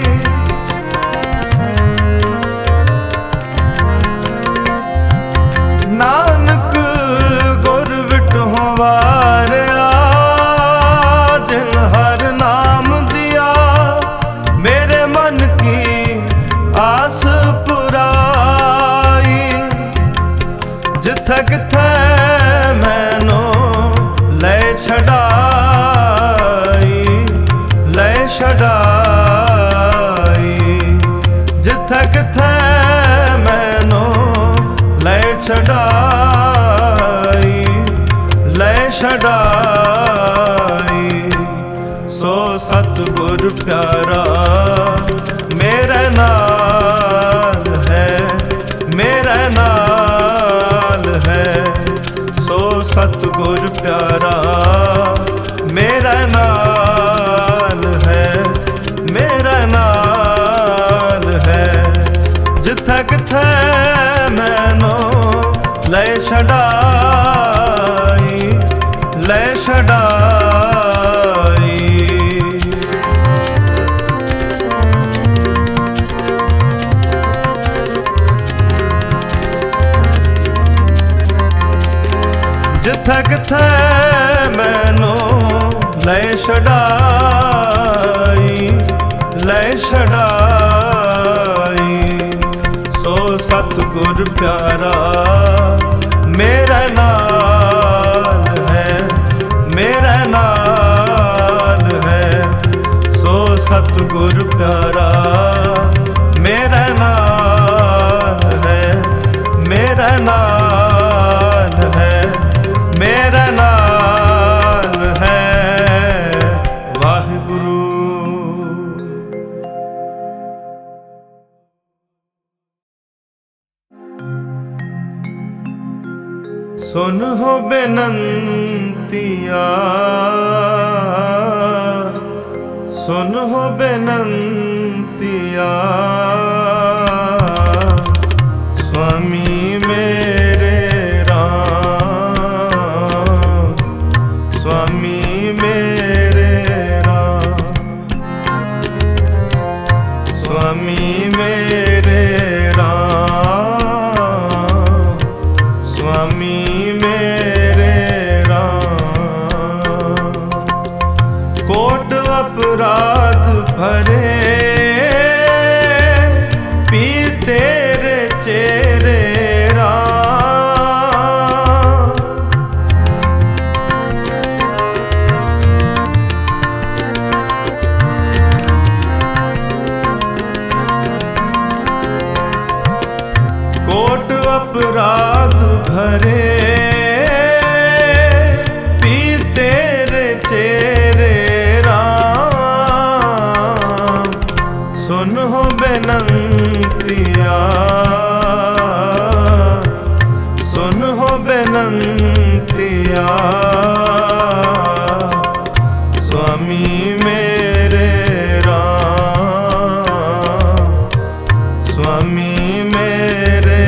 नानक गुर विटहों वारिया, जिन हर नाम दिया। मेरे मन की आस पुराई। जिथे किथे मैनू ले छड़ाई, ले छड़ाई। जिथे किथे मैनू ले छड़ाई, ले छड़ाई। सो सतगुर प्यारा मेरा नाल है, मेरा नाल है। सो सतगुर प्यारा मेरा नाल है, मेरा नाल है। जिथे किथे मैनू ले छड़ाई, ले छड़ाई। जिथे किथे मैनू ले छड़ाई, ले छड़ाई। सो सतगुर प्यारा मेरा नाल है, मेरा नाल है। सो सतगुर प्यारा मेरा नाल है, मेरा नाल है, मेरा नाल है। वाहिगुरु। सुन हो बेनंतिया, सुन हो बेनंतिया। स्वामी मेरे राम, स्वामी मेरे राम। स्वामी मेरे राम, स्वामी मेरे अपराध भरे पी तेरे चेरे राम। सुन हो बेनंतिया, सुन हो बेनंतिया, स्वामी मेरे राम, स्वामी मेरे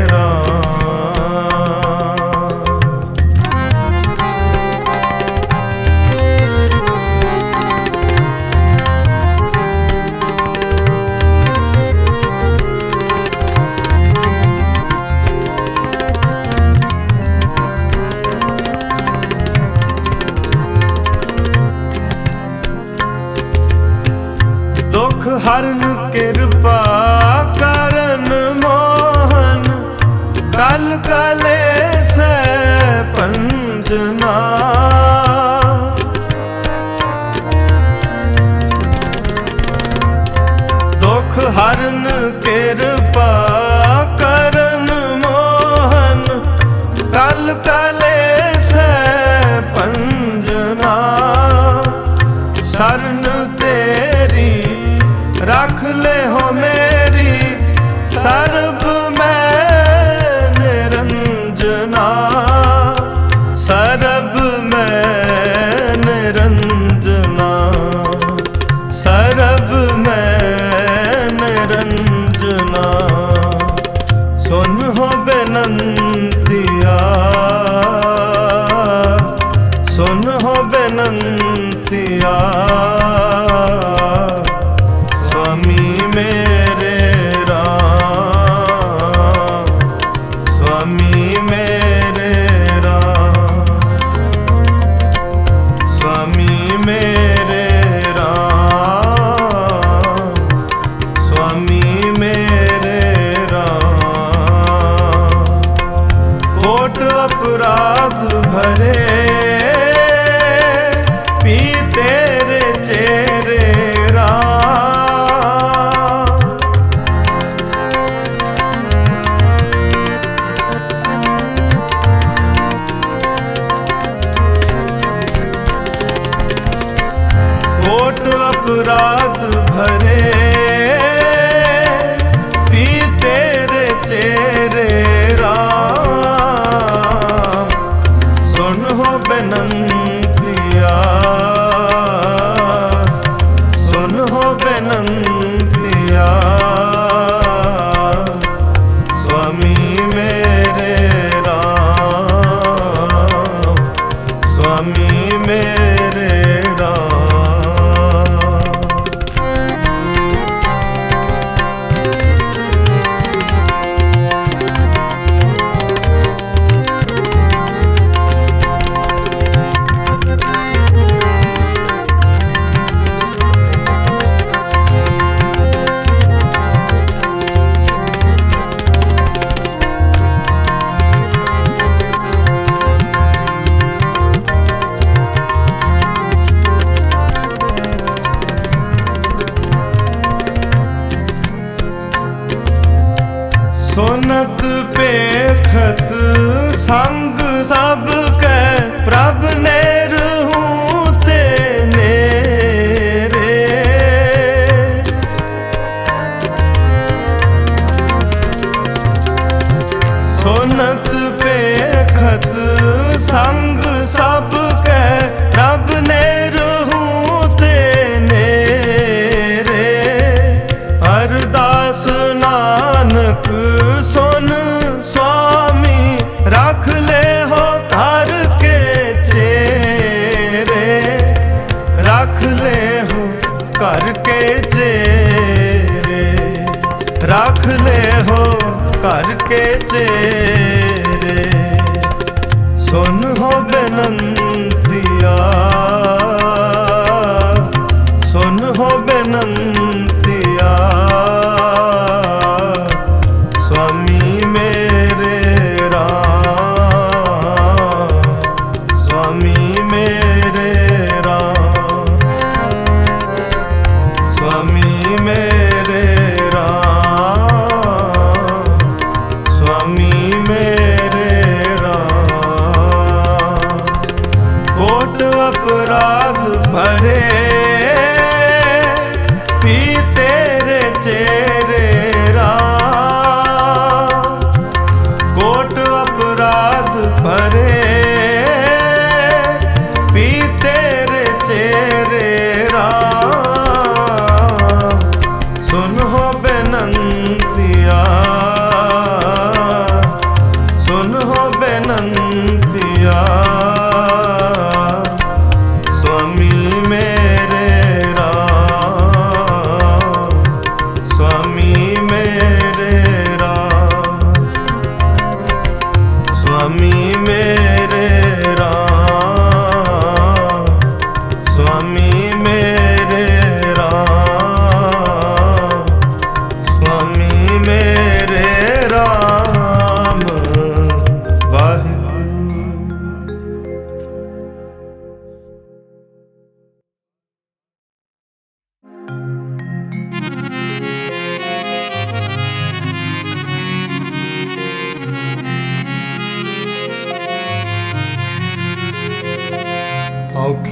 दुख हरन कृपा करन मोहन, कल कले से पंजना। दुख हरन कृपा करन मोहन, कल कले से पंजना। शरण तेरी रख ले हो मेरी, सर्ब में निरंजना, सर्ब में निरंजना, सर्ब में निरंजना। सुन हो बेनंतिया, सुन हो बेनंतिया, स्वामी मेरे राम, स्वामी मेरे राम, स्वामी मेरे राम, स्वामी मेरे राम। कोट अपराध भरे पी तेरे चेरे अपराध भरे पी तेरे चेरे राम। सुन हो बेनंतिया, सुन हो बेनंतिया, स्वामी मेरे राम, स्वामी मेरे राम। सुनत पेखत संग सब के प्रभ ने रहूं तेने रे। सुनत पेखत संग सब के प्रभ ने रहूं तेने रे। अरदास नानक सुन स्वामी, रख ले हो घर के चेरे, रख ले हो घर के चेरे, रख ले हो घर के चेरे। सुन हो बेनंतिया, सुन हो बेनंतिया, स्वामी मेरे राम, स्वामी मेरे राम, स्वामी मेरे राम, स्वामी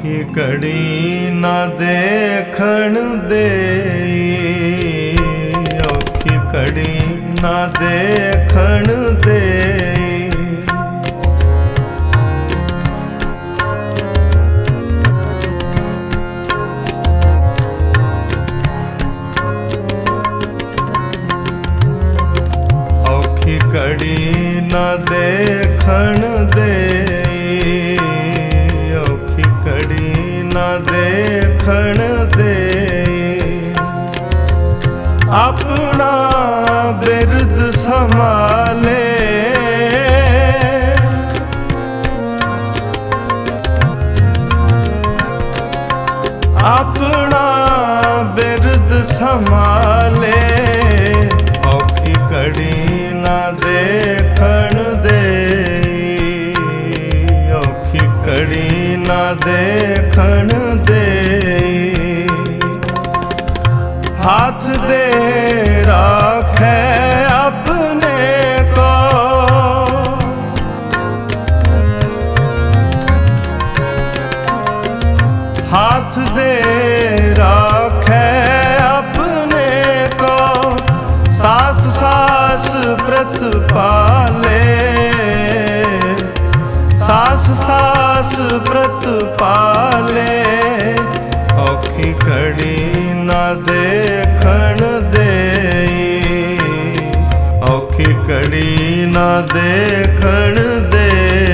औखी घड़ी ना देखण दे, औखी घड़ी ना देखण दे। औखी घड़ी ना देखण दे, औखी घड़ी ना देखण दे। अपना बिरद संभाले, अपना बिरद संभाले। औखी घड़ी ना देखण दे, औखी घड़ी ना देखण दे। हाथ दे राखे अपने को, हाथ दे राखे अपने को। सास सास व्रत पाले, सास सास व्रत पाले। औखी घड़ी ना देखण दे, औखी घड़ी ना देखण दे।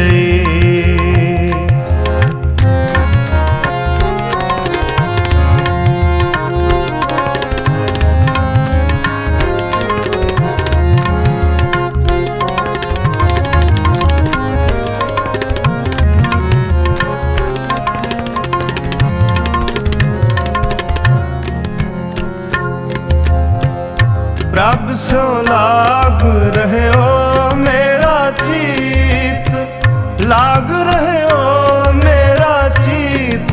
प्रभ सो लाग रहे हो मेरा चीत, लाग रहे हो मेरा चीत।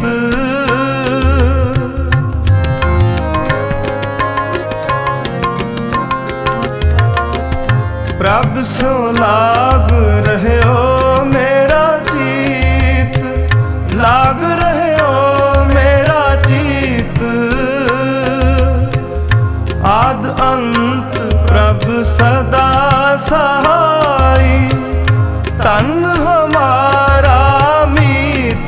प्रभ सो लाग रहे हो मेरा चीत, लाग रहे हो मेरा चीत। आद अंत प्रभ सदा सहाय, तन हमारा मीत,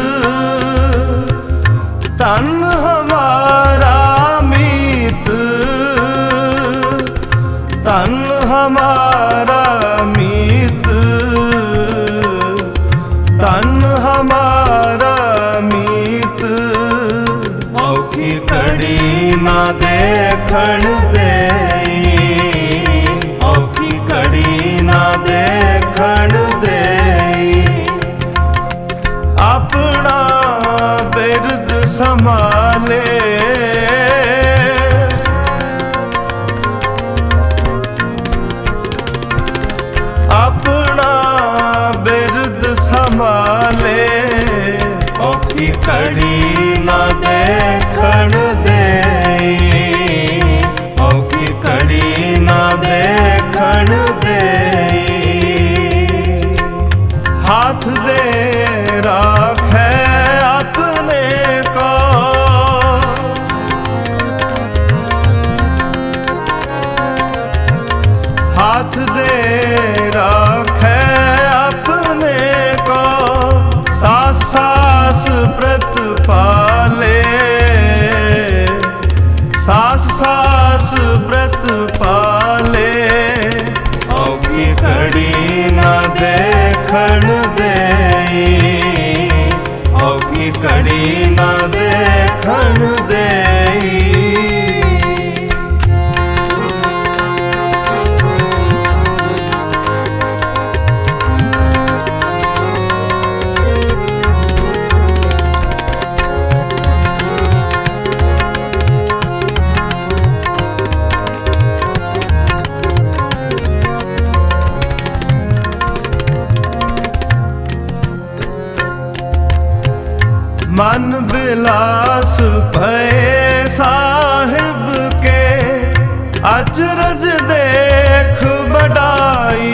तन हमारा मीत, तन हमारा मीत, तन हमारा मीत। औखी घड़ी ना देखण दे, औखी घड़ी ना देखण दे। अपना बिरद संभाले, अपना बिरद संभाले। औखी घड़ी ना देखण दे, औखी घड़ी ना देखण दे। हाथ दे राखे अपने को, हाथ दे राखे अपने को। सास सास व्रत पाले, सास सास व्रत पाले। औखी घड़ी ना देखण दे, औखी घड़ी ना देखण दे। मन बिलास भये साहिब के, अचरज देख बढ़ाई।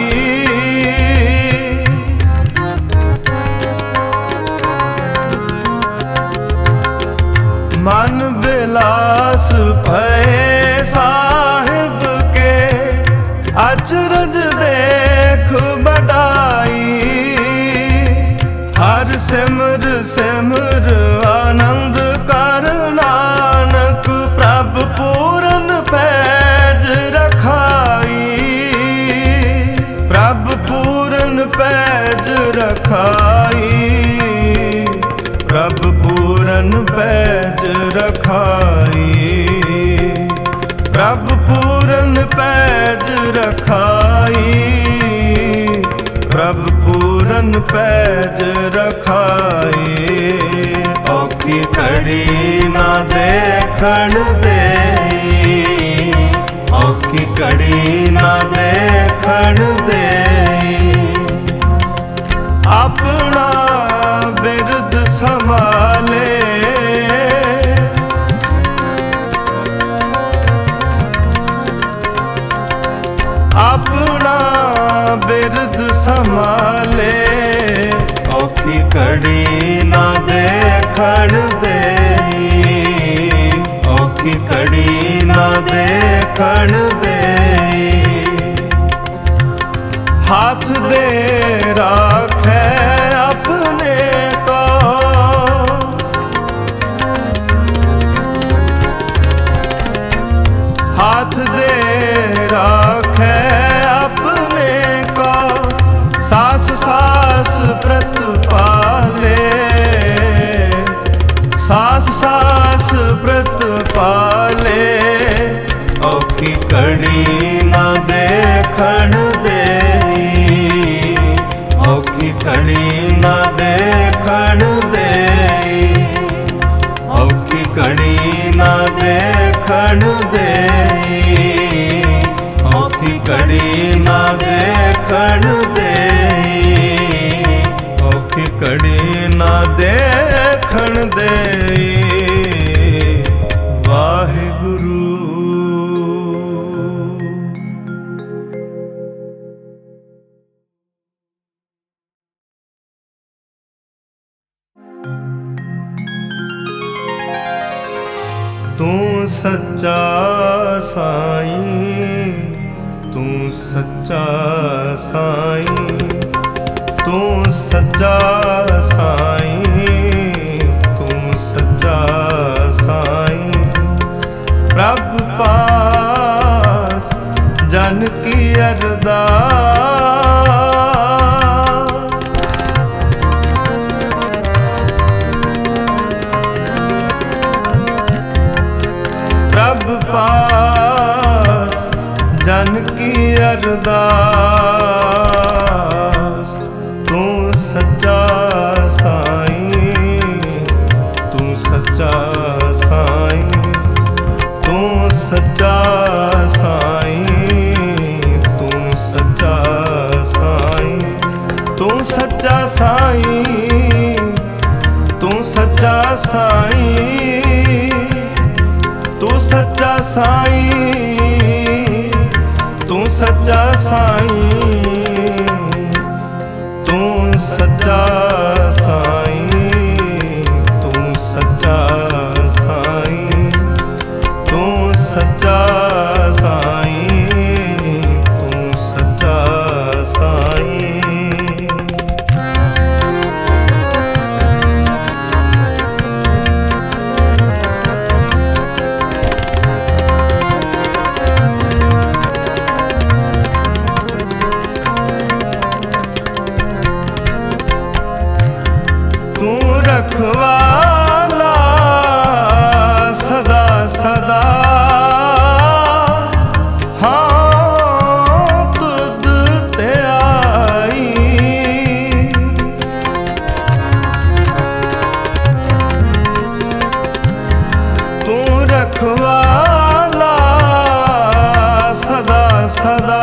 प्रभु पूरन पैज रखाई, प्रभु पूरन पैज रखाई। औखी घड़ी ना देखण देई, औखी घड़ी ना देखण देई। अपना बिरद संभाले, अपना बिरद संभाले। औखी घड़ी ना देखण देई, औखी घड़ी ना देखण देई। हाथ दे राखे अपने को, हाथ दे राखे अपने को। सास सास व्रत पाले, सास सास व्रत पाले। औखी घड़ी ना देखण देई, औखी घड़ी ना देखण देई। औखी घड़ी ना देखण देई, औखी घड़ी ना देखण देई। औखी घड़ी ना देखण देई। वाहिगुरु। तू सच्चा साईं, तू सच्चा साईं, तू सच्चा साईं, तू सच्चा साईं। प्रभु पास जन की अरदास, प्रभु पास जन की अरदास। तू सच्चा साईं, तू सच्चा साईं, तू सच्चा साईं, तू सच्चा साईं। तू सच्चा साईं, तू सच्चा साईं, तू सच्चा साईं, तू सच्चा साईं। तू सच्चा साईं, तू सच्चा साईं, तू सच्चा साईं, तू सच्चा साईं। रखवाला सदा सदा, हाँ तुद ते आई। तू रखवाला सदा सदा,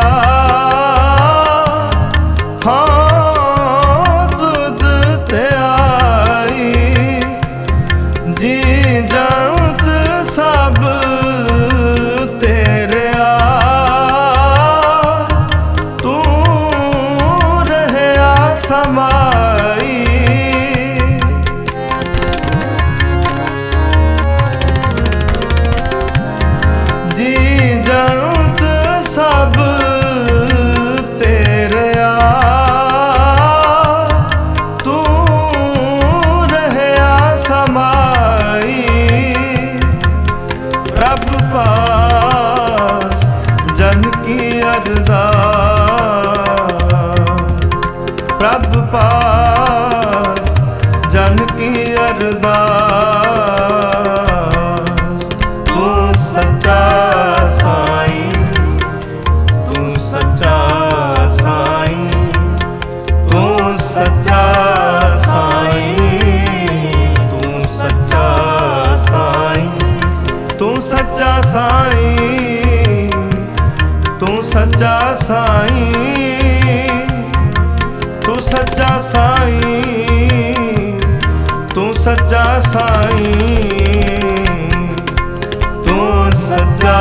हाँ जी जंत सब तेरे आ। तू रहे समाई, जी जंत सब तू सच्चा साईं, तू सच्चा साईं, तू सच्चा साईं, तू सच्चा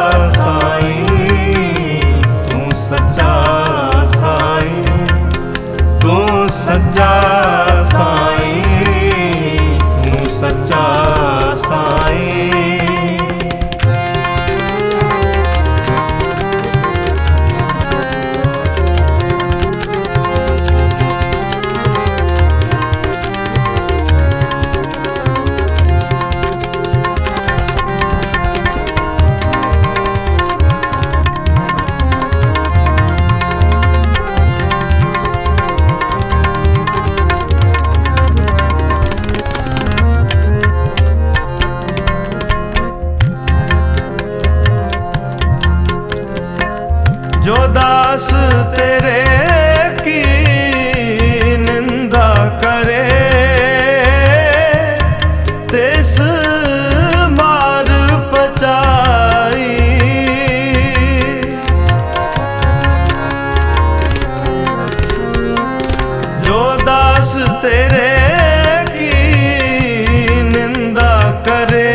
साईं, तू सच्चा साईं, तू सच्चा साईं, तू सच्चा साईं। जो दास तेरे की निंदा करे, तिस मार पचाई। जो दास तेरे की निंदा करे,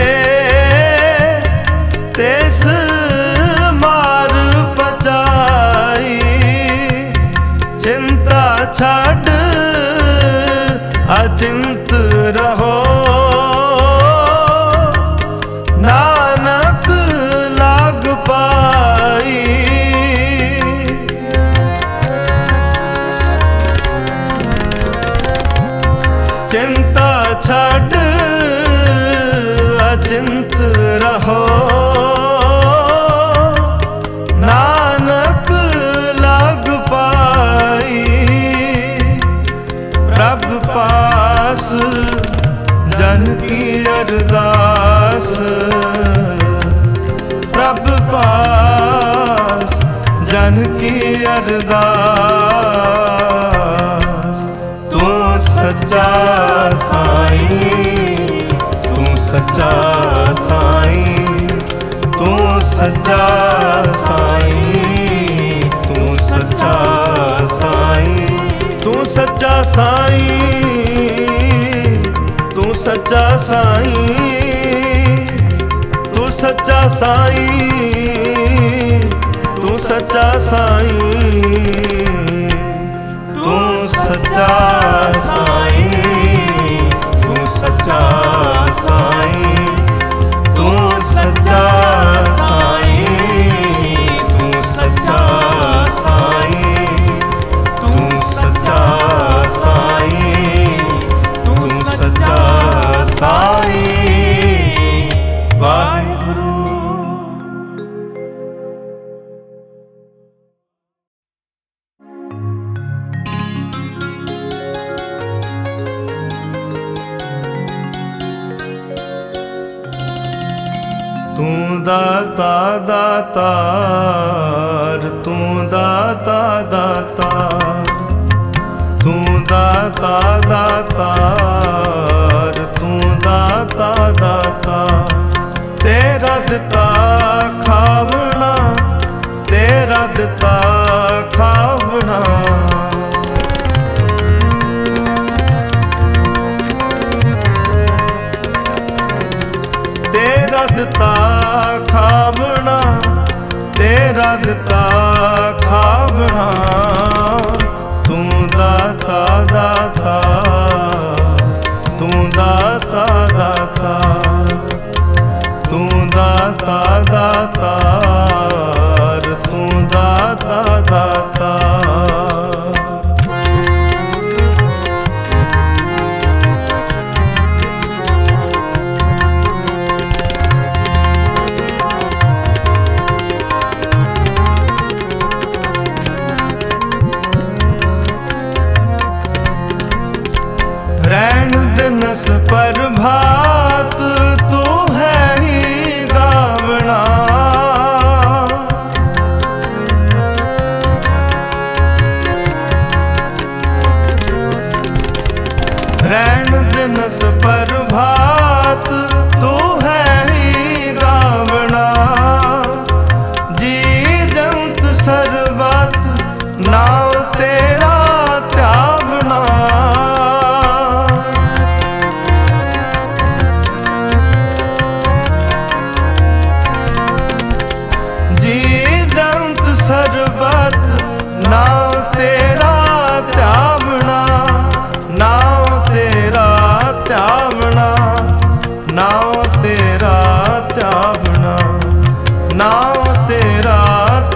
तिस चिंता छाड़ अचिंत रहो, नानक लाग पाई। चिंता छाड़ अचिंत रहो, नानक लाग पाई। प्रभ पास जन की अरदास, प्रभ पास जन की अरदास। तू सच्चा साईं, तू सच्चा साईं, तू सच्चा साईं, तू सच्चा साईं, तू सच्चा साईं, तू सच्चा साईं, तू सच्चा साईं, तू सच्चा साईं, तू सच्चा साईं, तू सच्चा साईं, तू सच्चा साईं, तू सच्चा साईं, तू सच्चा साईं, तू सच्चा साईं। वाहिगुरु। तू दाता दातार, तू दाता दातार, तू दाता दातार, तू दाता दातार। तेरा दिता खावना, तेरा दिता खावना। तेरा दिता खावना, तेरा दिता खावना। तू दाता दाता, तू दाता दाता, तू दाता दाता, तू दाता दाता। रैन दिनस प्रभात तू है ही गावना।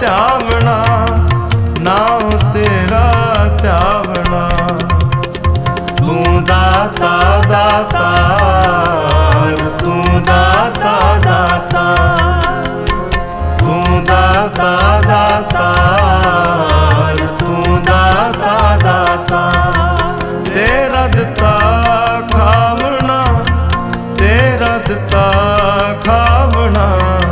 ਧਿਆਵਣਾ, ਨਾਮ ਤੇਰਾ ਧਿਆਵਣਾ। ਤੂੰ ਦਾਤਾ ਦਾਤਾਰ, ਤੂੰ ਦਾਤਾ ਦਾਤਾਰ, ਤੂੰ ਦਾਤਾ ਦਾਤਾਰ, ਤੂੰ ਦਾਤਾ ਦਾਤਾਰ। ਤੇਰਾ ਦਿੱਤਾ ਖਾਵਣਾ, ਤੇਰਾ ਦਿੱਤਾ ਖਾਵਣਾ।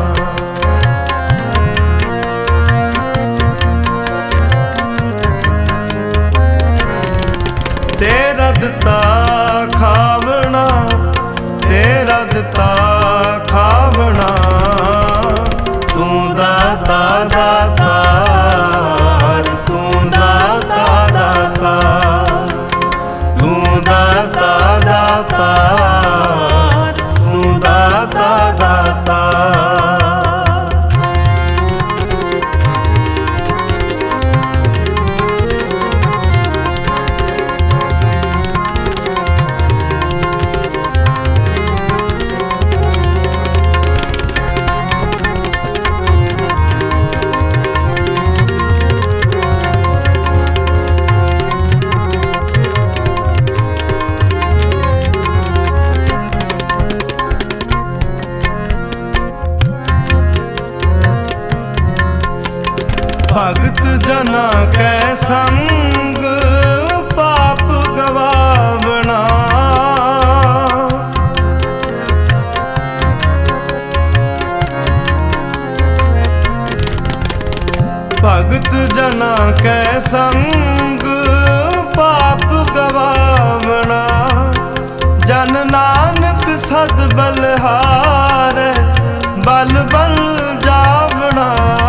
ਤੇਰਾ ਦਿੱਤਾ ਖਾਵਣਾ, ਤੇਰਾ ਦਿੱਤਾ ਖਾਵਣਾ। ਤੂੰ ਦਾਤਾ ਦਾਤਾਰ, ਤੂੰ ਦਾਤਾ ਦਾਤਾਰ, ਤੂੰ ਦਾਤਾ ਦਾਤਾਰ, ਤੂੰ ਦਾਤਾ ਦਾਤਾਰ। भगत जना कै संग पाप गवावना। भगत जना कै संग पाप गवावना। जन नानक सद बलहार, बल बल जावना।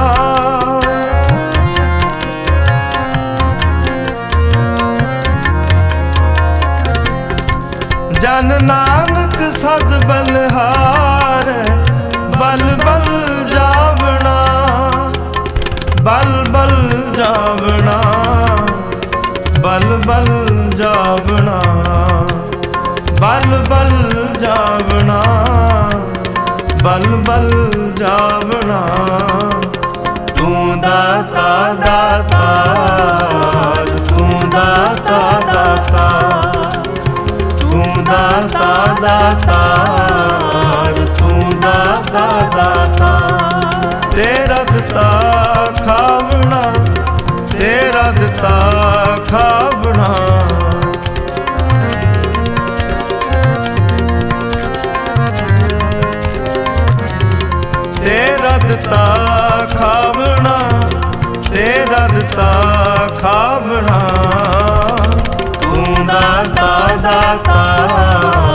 जन नानक सद बलहार, बल बल जावना, बल बल जावना, बल बल जावना, बल बल जावना, बल बल जावना। तू दाता दातार, तू दाता दातार, तू दाता दातार, तू दाता दातार। तेरा दिता खावना, तेरा दिता खावना। तेरा दिता खावना, तेरा दिता खावना। तू दाता दातार,